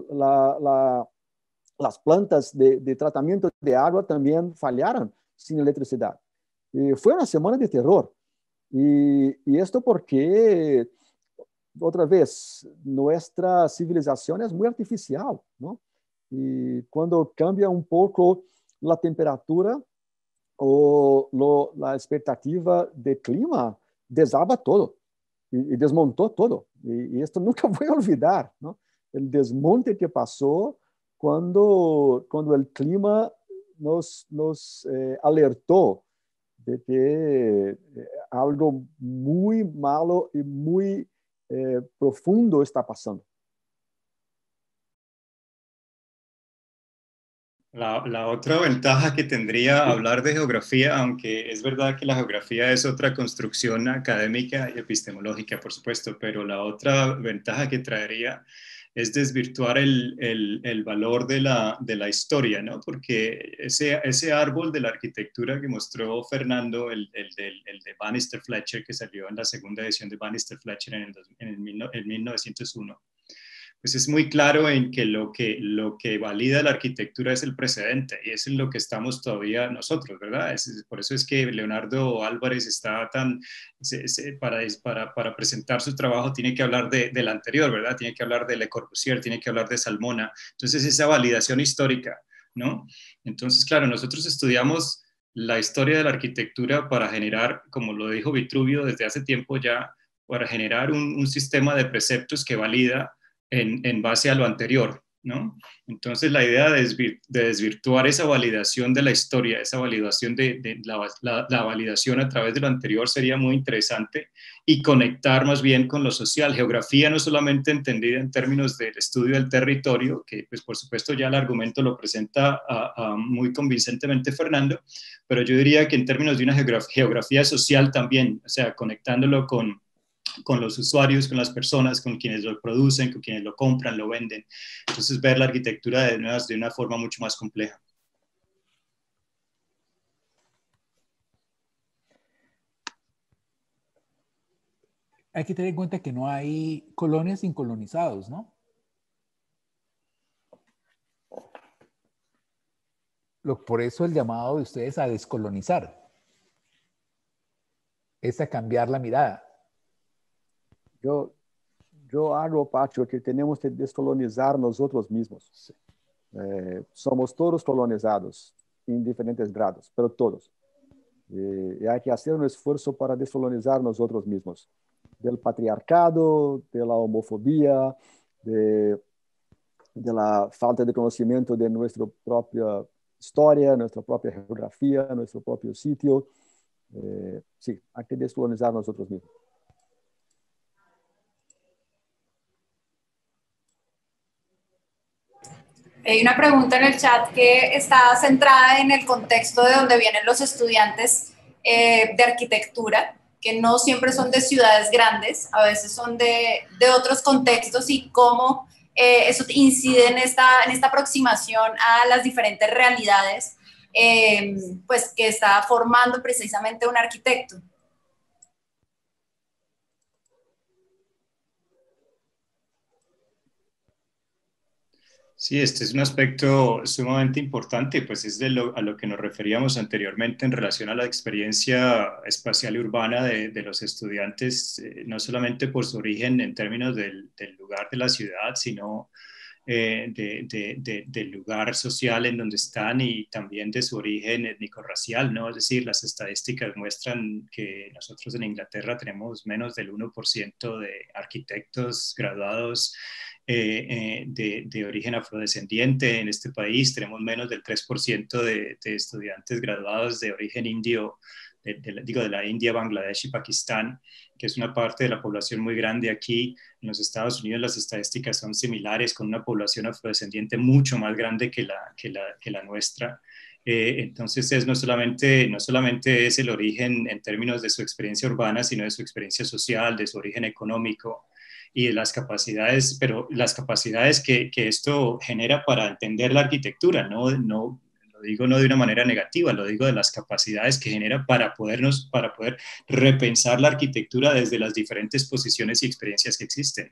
las plantas de tratamiento de agua también fallaron sin electricidad. Fue una semana de terror. Y esto porque, otra vez, nuestra civilización es muy artificial, ¿no? Y cuando cambia un poco la temperatura o la expectativa de clima, desaba todo. Y desmontó todo. Y esto nunca voy a olvidar, ¿no? El desmonte que pasó cuando el clima nos alertó de que algo muy malo y muy profundo está pasando. La otra ventaja que tendría hablar de geografía, aunque es verdad que la geografía es otra construcción académica y epistemológica, por supuesto, pero la otra ventaja que traería es desvirtuar el valor de la historia, ¿no? Porque ese árbol de la arquitectura que mostró Fernando, el de Bannister Fletcher, que salió en la segunda edición de Bannister Fletcher en 1901, pues es muy claro en que lo que valida la arquitectura es el precedente, y es en lo que estamos todavía nosotros, ¿verdad? Por eso es que Leonardo Álvarez está para presentar su trabajo tiene que hablar del anterior, ¿verdad? Tiene que hablar de Le Corbusier, tiene que hablar de Salmona. Entonces, esa validación histórica, ¿no? Entonces, claro, nosotros estudiamos la historia de la arquitectura para generar, como lo dijo Vitruvio desde hace tiempo ya, para generar un sistema de preceptos que valida en base a lo anterior, ¿no? Entonces la idea de desvirtuar esa validación de la historia, esa validación de la validación a través de lo anterior sería muy interesante, y conectar más bien con lo social. Geografía no solamente entendida en términos del estudio del territorio, que pues por supuesto ya el argumento lo presenta muy convincentemente Fernando, pero yo diría que en términos de una geografía social también, o sea, conectándolo con los usuarios, con las personas, con quienes lo producen, con quienes lo compran, lo venden. Entonces, ver la arquitectura de una forma mucho más compleja. Hay que tener en cuenta que no hay colonias sin colonizados, ¿no? Por eso el llamado de ustedes a descolonizar. Es a cambiar la mirada. Yo hago, Pacho, que tenemos que descolonizar nosotros mismos. Sí. Somos todos colonizados en diferentes grados, pero todos. Y hay que hacer un esfuerzo para descolonizar nosotros mismos. Del patriarcado, de la homofobia, de la falta de conocimiento de nuestra propia historia, nuestra propia geografía, nuestro propio sitio. Sí, hay que descolonizar nosotros mismos. Hay una pregunta en el chat que está centrada en el contexto de donde vienen los estudiantes de arquitectura, que no siempre son de ciudades grandes, a veces son de otros contextos, y cómo eso incide en esta aproximación a las diferentes realidades pues, que está formando precisamente un arquitecto. Sí, este es un aspecto sumamente importante, pues es a lo que nos referíamos anteriormente en relación a la experiencia espacial y urbana de los estudiantes, no solamente por su origen en términos del lugar de la ciudad, sino del lugar social en donde están y también de su origen étnico-racial, ¿no? Es decir, las estadísticas muestran que nosotros en Inglaterra tenemos menos del 1% de arquitectos graduados de origen afrodescendiente en este país, tenemos menos del 3% de estudiantes graduados de origen indio, de la India, Bangladesh y Pakistán, que es una parte de la población muy grande aquí. En los Estados Unidos las estadísticas son similares, con una población afrodescendiente mucho más grande que la nuestra. Entonces no solamente es el origen en términos de su experiencia urbana, sino de su experiencia social, de su origen económico y de las capacidades, pero las capacidades que esto genera para entender la arquitectura, no lo digo no de una manera negativa, lo digo de las capacidades que genera para poder repensar la arquitectura desde las diferentes posiciones y experiencias que existen.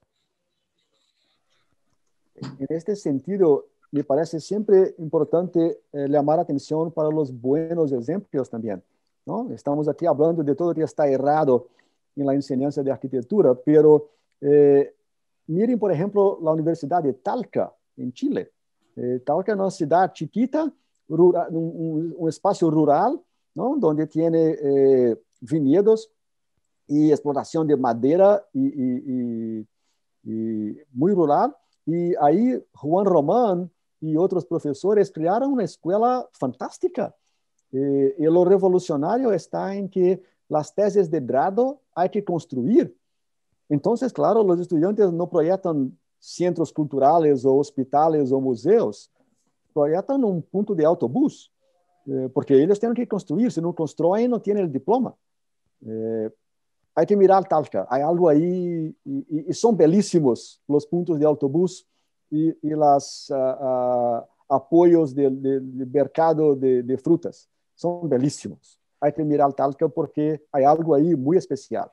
En este sentido, me parece siempre importante llamar atención para los buenos ejemplos también, ¿no? Estamos aquí hablando de todo lo que está errado en la enseñanza de arquitectura, pero miren, por ejemplo, la Universidad de Talca, en Chile. Talca es una ciudad chiquita, rural, un espacio rural, ¿no? Donde tiene viñedos y explotación de madera y muy rural. Y ahí Juan Román y otros profesores crearon una escuela fantástica. Y lo revolucionario está en que las tesis de grado hay que construir. Entonces, claro, los estudiantes no proyectan centros culturales o hospitales o museos, proyectan un punto de autobús, porque ellos tienen que construir. Si no construyen, no tienen el diploma. Hay que mirar Talca, hay algo ahí, y son belísimos los puntos de autobús y los apoyos del mercado de frutas. Son belísimos. Hay que mirar Talca porque hay algo ahí muy especial.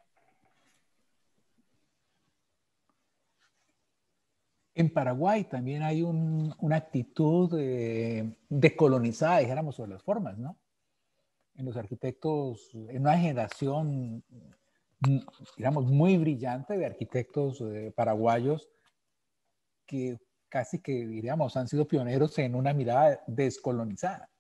En Paraguay también hay una actitud decolonizada, dijéramos, sobre las formas, ¿no? En los arquitectos, en una generación, digamos, muy brillante de arquitectos paraguayos que casi que, diríamos, han sido pioneros en una mirada descolonizada.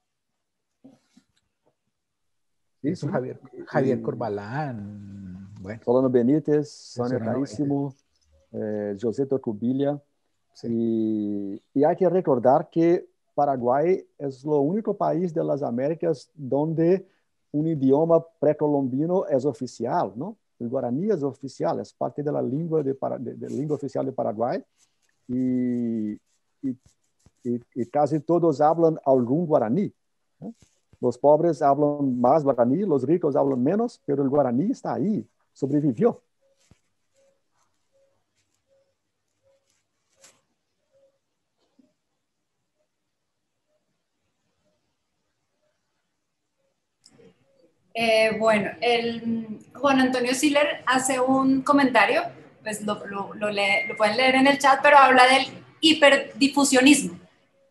Sí, Eso, sí. Javier Corbalán, bueno. Solano Benítez, Sonia Carísimo, José Tocubilla. Sí. Y hay que recordar que Paraguay es lo único país de las Américas donde un idioma precolombino es oficial, ¿no? El guaraní es oficial, es parte de la lengua, de lengua oficial de Paraguay y casi todos hablan algún guaraní, ¿no? Los pobres hablan más guaraní, los ricos hablan menos, pero el guaraní está ahí, sobrevivió. Bueno, Juan Antonio Siller hace un comentario, pues lo pueden leer en el chat, pero habla del hiperdifusionismo,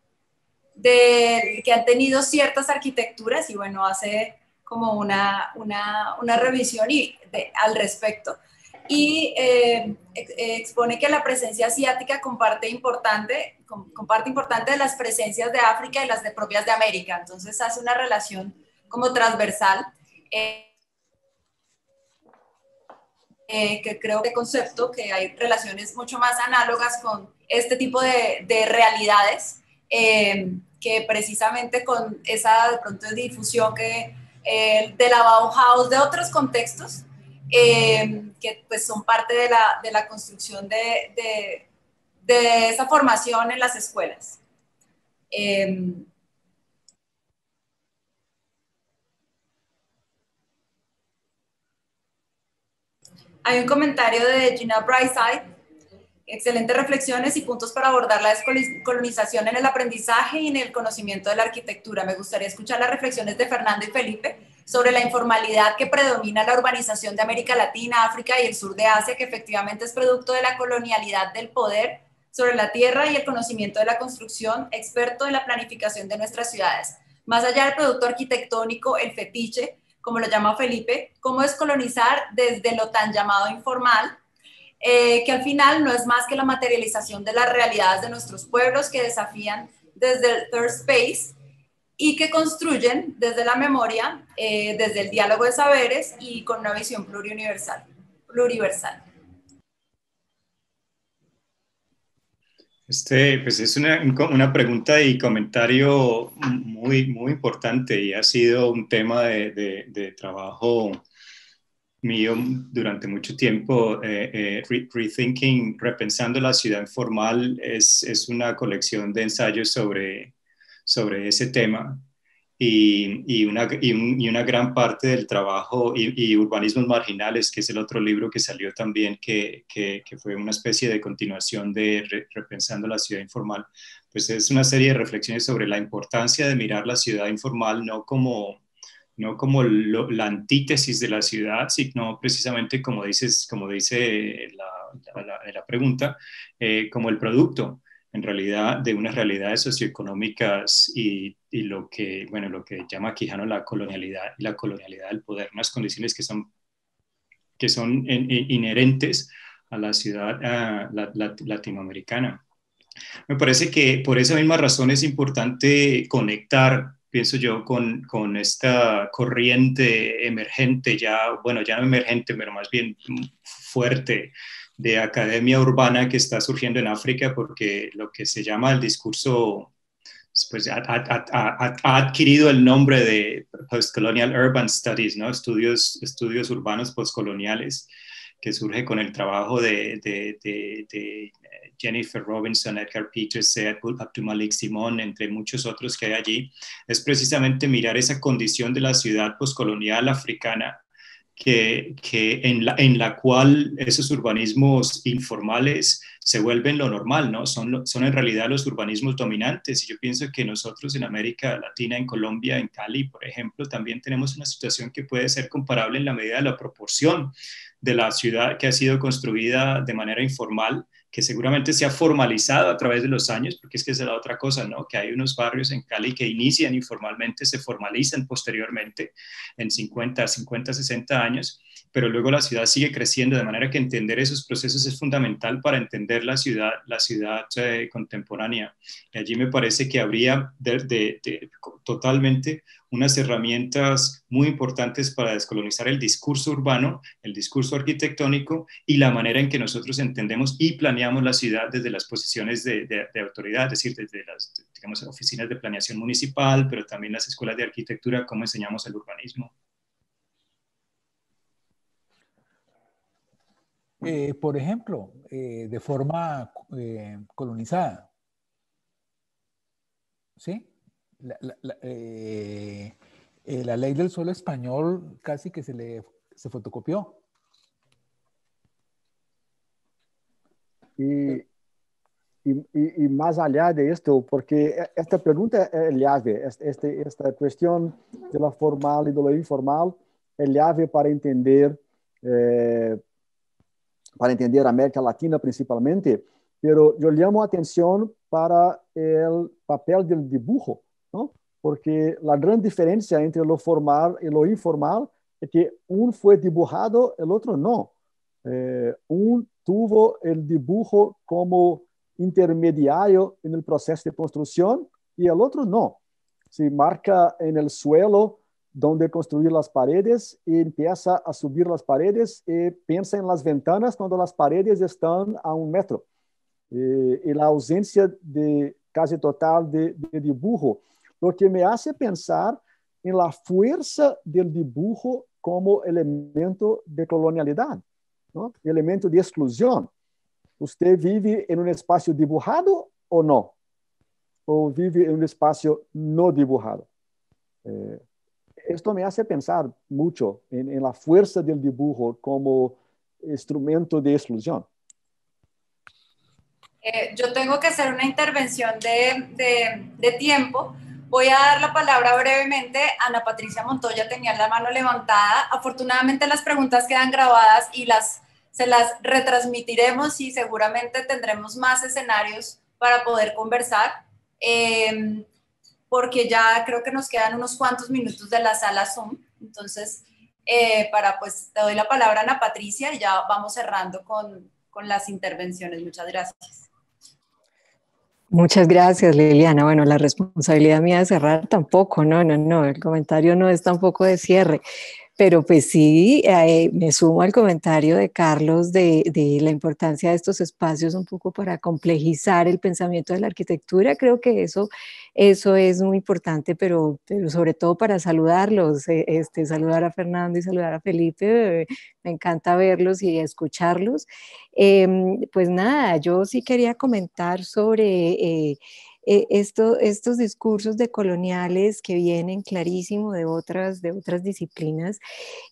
que han tenido ciertas arquitecturas y bueno, hace como una revisión al respecto. Y expone que la presencia asiática comparte importante de las presencias de África y las propias de América. Entonces hace una relación como transversal. Que creo que concepto, que hay relaciones mucho más análogas con este tipo de realidades, que precisamente con esa de pronto difusión de la Bauhaus, de otros contextos, que pues son parte de la construcción de esa formación en las escuelas. Hay un comentario de Gina Brightside. Excelentes reflexiones y puntos para abordar la descolonización en el aprendizaje y en el conocimiento de la arquitectura. Me gustaría escuchar las reflexiones de Fernando y Felipe sobre la informalidad que predomina en la urbanización de América Latina, África y el sur de Asia, que efectivamente es producto de la colonialidad del poder sobre la tierra y el conocimiento de la construcción, experto en la planificación de nuestras ciudades. Más allá del producto arquitectónico, el fetiche, como lo llama Felipe, cómo descolonizar desde lo tan llamado informal, que al final no es más que la materialización de las realidades de nuestros pueblos que desafían desde el third space y que construyen desde la memoria, desde el diálogo de saberes y con una visión pluriversal. Pues es una pregunta y comentario muy importante y ha sido un tema de trabajo mío durante mucho tiempo. Rethinking, repensando la ciudad informal, es una colección de ensayos sobre ese tema. Y una gran parte del trabajo, y Urbanismos Marginales, que es el otro libro que salió también, que fue una especie de continuación de Repensando la ciudad informal, pues es una serie de reflexiones sobre la importancia de mirar la ciudad informal no como la antítesis de la ciudad, sino precisamente como dice la pregunta, como el producto en realidad de unas realidades socioeconómicas y lo que llama Quijano la colonialidad y la colonialidad del poder, unas condiciones que son inherentes a la ciudad latinoamericana. Me parece que por esa misma razón es importante conectar, pienso yo, con esta corriente emergente, ya no emergente, pero más bien fuerte, de academia urbana que está surgiendo en África, porque lo que se llama el discurso pues ha adquirido el nombre de Postcolonial Urban Studies, ¿no? Estudios urbanos postcoloniales, que surge con el trabajo de Jennifer Robinson, Edgar Peters, Abdulmalik Simon, entre muchos otros que hay allí. Es precisamente mirar esa condición de la ciudad postcolonial africana, en la cual esos urbanismos informales se vuelven lo normal, ¿no? Son en realidad los urbanismos dominantes. Y yo pienso que nosotros en América Latina, en Colombia, en Cali, por ejemplo, también tenemos una situación que puede ser comparable en la medida de la proporción de la ciudad que ha sido construida de manera informal, que seguramente se ha formalizado a través de los años, porque es que esa es la otra cosa, ¿no? Que hay unos barrios en Cali que inician informalmente, se formalizan posteriormente en 50, 60 años, pero luego la ciudad sigue creciendo, de manera que entender esos procesos es fundamental para entender la ciudad contemporánea. Y allí me parece que habría totalmente unas herramientas muy importantes para descolonizar el discurso urbano, el discurso arquitectónico y la manera en que nosotros entendemos y planeamos la ciudad desde las posiciones de autoridad, es decir, desde las, digamos, oficinas de planeación municipal, pero también las escuelas de arquitectura, cómo enseñamos el urbanismo. Por ejemplo, de forma colonizada, ¿sí? La ley del suelo español casi que se fotocopió. Y más allá de esto, porque esta pregunta es llave, esta cuestión de lo formal y de lo informal es llave para entender América Latina principalmente, pero yo llamo atención para el papel del dibujo, ¿no? Porque la gran diferencia entre lo formal y lo informal es que un fue dibujado, el otro no. Un tuvo el dibujo como intermediario en el proceso de construcción y el otro no. Se marca en el suelo donde construir las paredes y empieza a subir las paredes y piensa en las ventanas cuando las paredes están a 1 metro. Y la ausencia de casi total de dibujo, lo que me hace pensar en la fuerza del dibujo como elemento de colonialidad, ¿no? Elemento de exclusión. ¿Usted vive en un espacio dibujado o no? ¿O vive en un espacio no dibujado? Esto me hace pensar mucho en la fuerza del dibujo como instrumento de exclusión. Yo tengo que hacer una intervención de tiempo. Voy a dar la palabra brevemente. Ana Patricia Montoya tenía la mano levantada. Afortunadamente las preguntas quedan grabadas y se las retransmitiremos y seguramente tendremos más escenarios para poder conversar, porque ya creo que nos quedan unos cuantos minutos de la sala Zoom. Entonces, pues te doy la palabra, Ana Patricia, y ya vamos cerrando con las intervenciones. Muchas gracias. Muchas gracias, Liliana. Bueno, la responsabilidad mía de cerrar tampoco, no, el comentario no es tampoco de cierre. Pero pues sí, me sumo al comentario de Carlos de la importancia de estos espacios un poco para complejizar el pensamiento de la arquitectura. Creo que eso es muy importante, pero sobre todo para saludarlos, saludar a Fernando y saludar a Felipe. Me encanta verlos y escucharlos. Pues nada, yo sí quería comentar sobre estos discursos decoloniales que vienen clarísimo de otras disciplinas.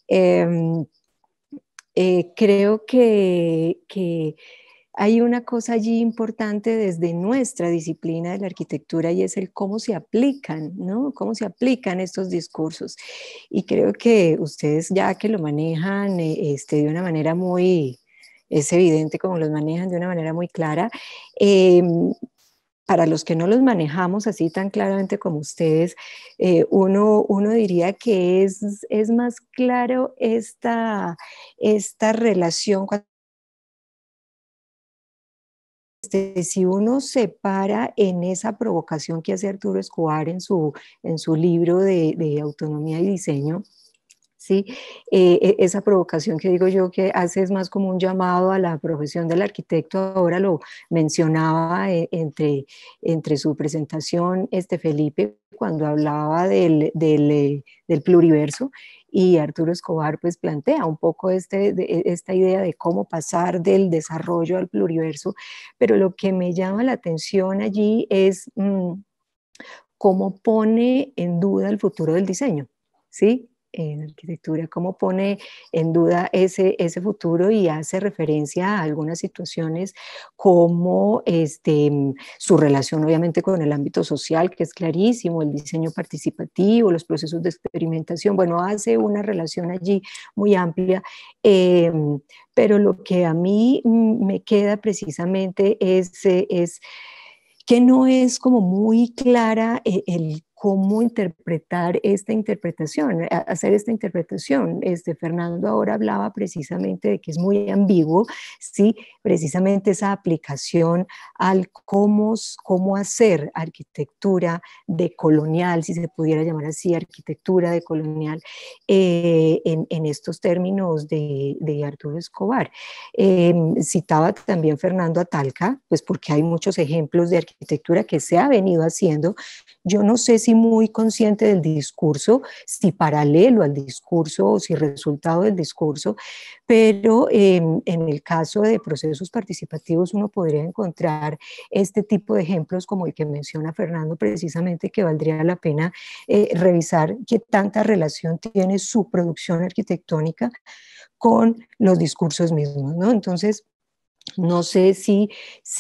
Creo que hay una cosa allí importante desde nuestra disciplina de la arquitectura y es el cómo se aplican, ¿no? Cómo se aplican estos discursos. Y creo que ustedes ya que lo manejan de una manera muy, es evidente cómo los manejan de una manera muy clara. Para los que no los manejamos así tan claramente como ustedes, uno diría que es más claro esta relación. Si uno se para en esa provocación que hace Arturo Escobar en su libro de autonomía y diseño, ¿sí? Esa provocación que digo yo que hace es más como un llamado a la profesión del arquitecto. Ahora lo mencionaba entre su presentación Felipe, cuando hablaba del pluriverso, y Arturo Escobar pues plantea un poco esta idea de cómo pasar del desarrollo al pluriverso, pero lo que me llama la atención allí es cómo pone en duda el futuro del diseño, ¿sí? En arquitectura, cómo pone en duda ese futuro y hace referencia a algunas situaciones como su relación obviamente con el ámbito social, que es clarísimo, el diseño participativo, los procesos de experimentación, bueno, hace una relación allí muy amplia, pero lo que a mí me queda precisamente es que no es como muy clara el cómo interpretar esta interpretación, hacer esta interpretación. Fernando ahora hablaba precisamente de que es muy ambiguo, sí, precisamente esa aplicación al cómo hacer arquitectura decolonial, si se pudiera llamar así, arquitectura decolonial, en estos términos de Arturo Escobar. Citaba también Fernando a Talca, pues porque hay muchos ejemplos de arquitectura que se ha venido haciendo. Yo no sé si muy consciente del discurso, si paralelo al discurso o si resultado del discurso, pero en el caso de procesos participativos uno podría encontrar este tipo de ejemplos como el que menciona Fernando, precisamente, que valdría la pena revisar qué tanta relación tiene su producción arquitectónica con los discursos mismos, ¿no? Entonces, no sé si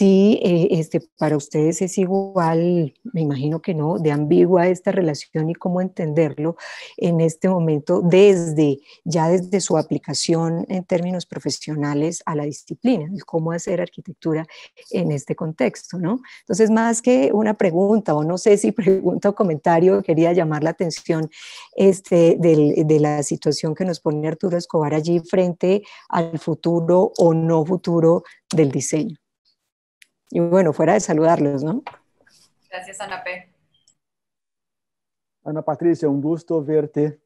para ustedes es igual, me imagino que no, de ambigua esta relación y cómo entenderlo en este momento desde su aplicación en términos profesionales a la disciplina, cómo hacer arquitectura en este contexto, ¿no? Entonces, más que una pregunta, o no sé si pregunta o comentario, quería llamar la atención de la situación que nos pone Arturo Escobar allí frente al futuro o no futuro del diseño. Y bueno, fuera de saludarlos, ¿no? Gracias, Ana P. Ana Patricia, un gusto verte.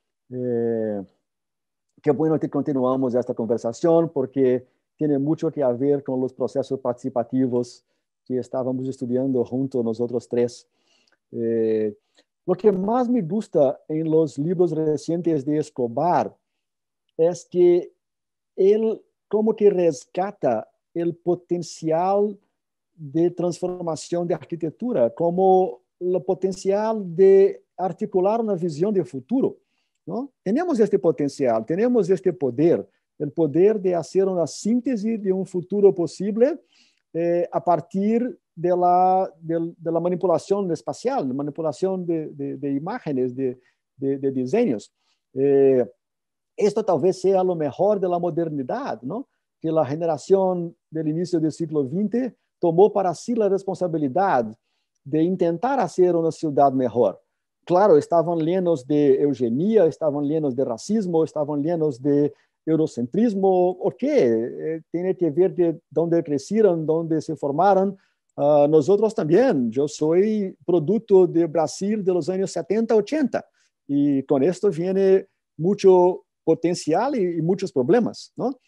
Qué bueno que continuamos esta conversación porque tiene mucho que ver con los procesos participativos que estábamos estudiando juntos nosotros tres. Lo que más me gusta en los libros recientes de Escobar es que él como que rescata el potencial de transformación de arquitectura, como el potencial de articular una visión de futuro, ¿no? Tenemos este potencial, tenemos este poder, el poder de hacer una síntesis de un futuro posible a partir de la manipulación espacial, manipulación de imágenes, de diseños. Esto tal vez sea lo mejor de la modernidad, ¿no? Que la generación del inicio del siglo XX tomó para sí la responsabilidad de intentar hacer una ciudad mejor. Claro, estaban llenos de eugenia, estaban llenos de racismo, estaban llenos de eurocentrismo, ¿por qué? Tiene que ver de dónde crecieron, dónde se formaron. Nosotros también, yo soy producto de Brasil de los años 70, 80, y con esto viene mucho potencial y muchos problemas, ¿no?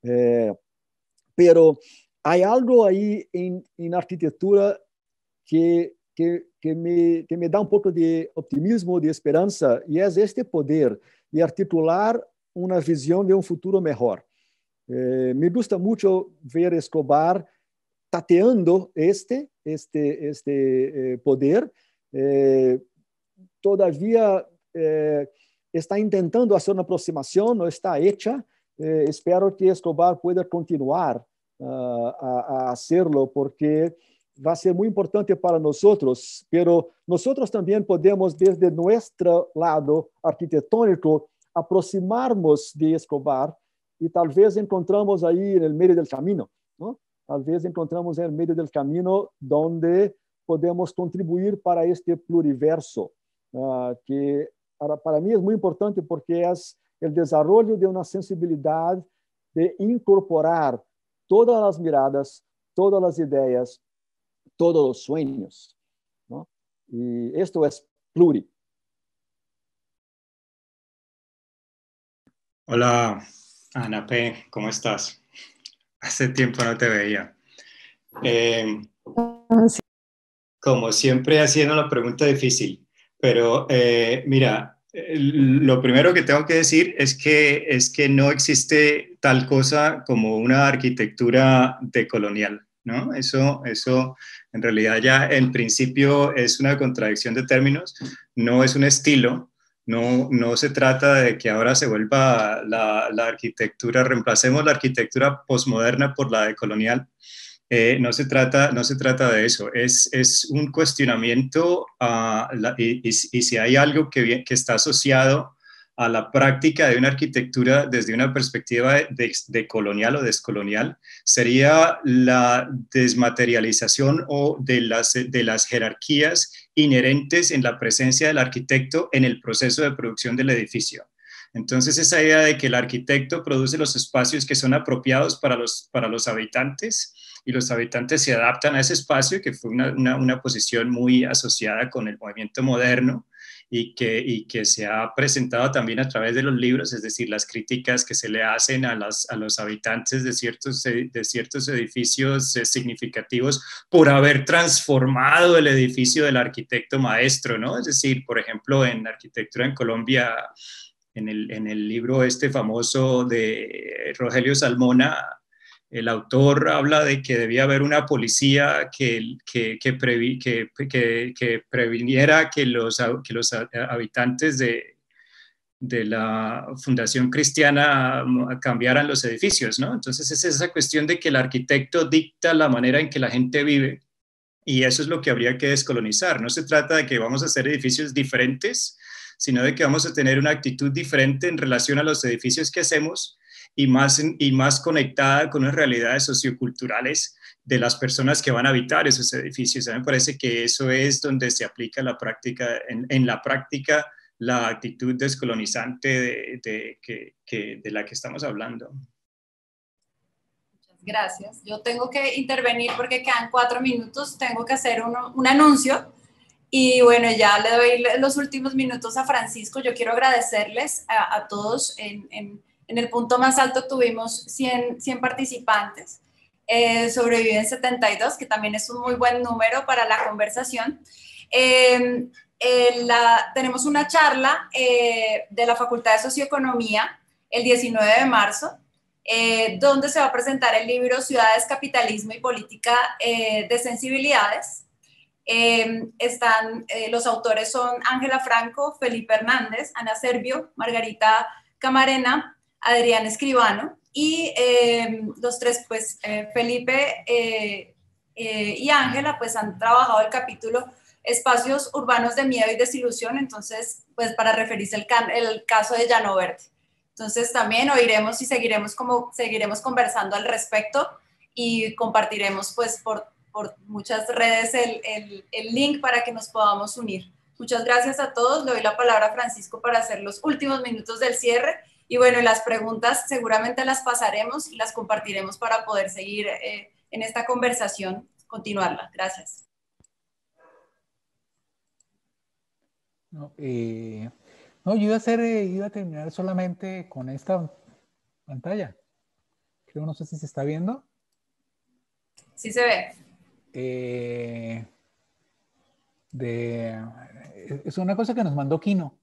Pero hay algo ahí en arquitectura que me da un poco de optimismo, de esperanza, y es este poder de articular una visión de un futuro mejor. Me gusta mucho ver Escobar tateando este poder. Todavía está intentando hacer una aproximación, no está hecha. Espero que Escobar pueda continuar a hacerlo, porque va a ser muy importante para nosotros, pero nosotros también podemos, desde nuestro lado arquitectónico, aproximarnos de Escobar y tal vez encontramos ahí en el medio del camino, ¿no? Tal vez encontramos en el medio del camino donde podemos contribuir para este pluriverso, que para mí es muy importante porque es el desarrollo de una sensibilidad de incorporar todas las miradas, todas las ideas, todos los sueños, ¿no? Y esto es pluri. Hola, Ana P., ¿cómo estás? Hace tiempo no te veía. Sí. Como siempre, haciendo la pregunta difícil, pero mira, lo primero que tengo que decir es que no existe tal cosa como una arquitectura decolonial, ¿no? Eso en realidad ya en principio es una contradicción de términos, no es un estilo. No se trata de que ahora se vuelva la arquitectura, reemplacemos la arquitectura posmoderna por la decolonial. No se trata de eso, es un cuestionamiento y si hay algo que está asociado a la práctica de una arquitectura desde una perspectiva de colonial o descolonial, sería la desmaterialización o de las jerarquías inherentes en la presencia del arquitecto en el proceso de producción del edificio. Entonces, esa idea de que el arquitecto produce los espacios que son apropiados para los habitantes y los habitantes se adaptan a ese espacio, que fue una posición muy asociada con el movimiento moderno y que se ha presentado también a través de los libros, es decir, las críticas que se le hacen a los habitantes de ciertos edificios significativos por haber transformado el edificio del arquitecto maestro, ¿no? Es decir, por ejemplo, en Arquitectura en Colombia, en el libro este famoso de Rogelio Salmona, el autor habla de que debía haber una policía que previniera que los habitantes de la Fundación Cristiana cambiaran los edificios, ¿no? Entonces es esa cuestión de que el arquitecto dicta la manera en que la gente vive, y eso es lo que habría que descolonizar. No se trata de que vamos a hacer edificios diferentes, sino de que vamos a tener una actitud diferente en relación a los edificios que hacemos y más conectada con las realidades socioculturales de las personas que van a habitar esos edificios. A mí me parece que eso es donde se aplica la práctica, en la práctica, la actitud descolonizante de la que estamos hablando. Muchas gracias. Yo tengo que intervenir porque quedan 4 minutos, tengo que hacer un anuncio. Y bueno, ya le doy los últimos minutos a Francisco. Yo quiero agradecerles a todos. En el punto más alto tuvimos 100 participantes. Sobreviven 72, que también es un muy buen número para la conversación. Tenemos una charla de la Facultad de Socioeconomía el 19 de marzo, donde se va a presentar el libro Ciudades, Capitalismo y Política de Sensibilidades. Los autores son Ángela Franco, Felipe Hernández, Ana Servio, Margarita Camarena, Adrián Escribano, y los tres, pues Felipe y Ángela, pues han trabajado el capítulo Espacios Urbanos de Miedo y Desilusión, entonces, pues para referirse el caso de Llano Verde. Entonces también oiremos y seguiremos conversando al respecto y compartiremos pues por muchas redes el link para que nos podamos unir. Muchas gracias a todos. Le doy la palabra a Francisco para hacer los últimos minutos del cierre Y bueno, las preguntas seguramente las pasaremos y las compartiremos para poder seguir en esta conversación, continuarla. Gracias. No, yo iba a terminar solamente con esta pantalla. Creo, no sé si se está viendo. Sí se ve. Es una cosa que nos mandó Kino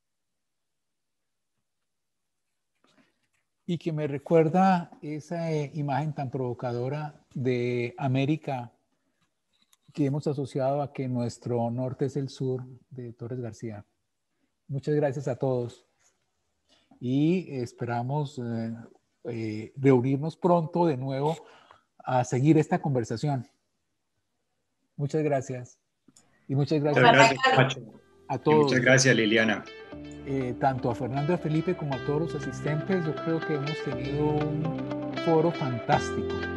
y que me recuerda esa imagen tan provocadora de América que hemos asociado a que nuestro norte es el sur, de Torres García. Muchas gracias a todos y esperamos reunirnos pronto de nuevo a seguir esta conversación. Muchas gracias. Y muchas gracias, a todos. Y muchas gracias, Liliana. Tanto a Fernando y a Felipe como a todos los asistentes. Yo creo que hemos tenido un foro fantástico.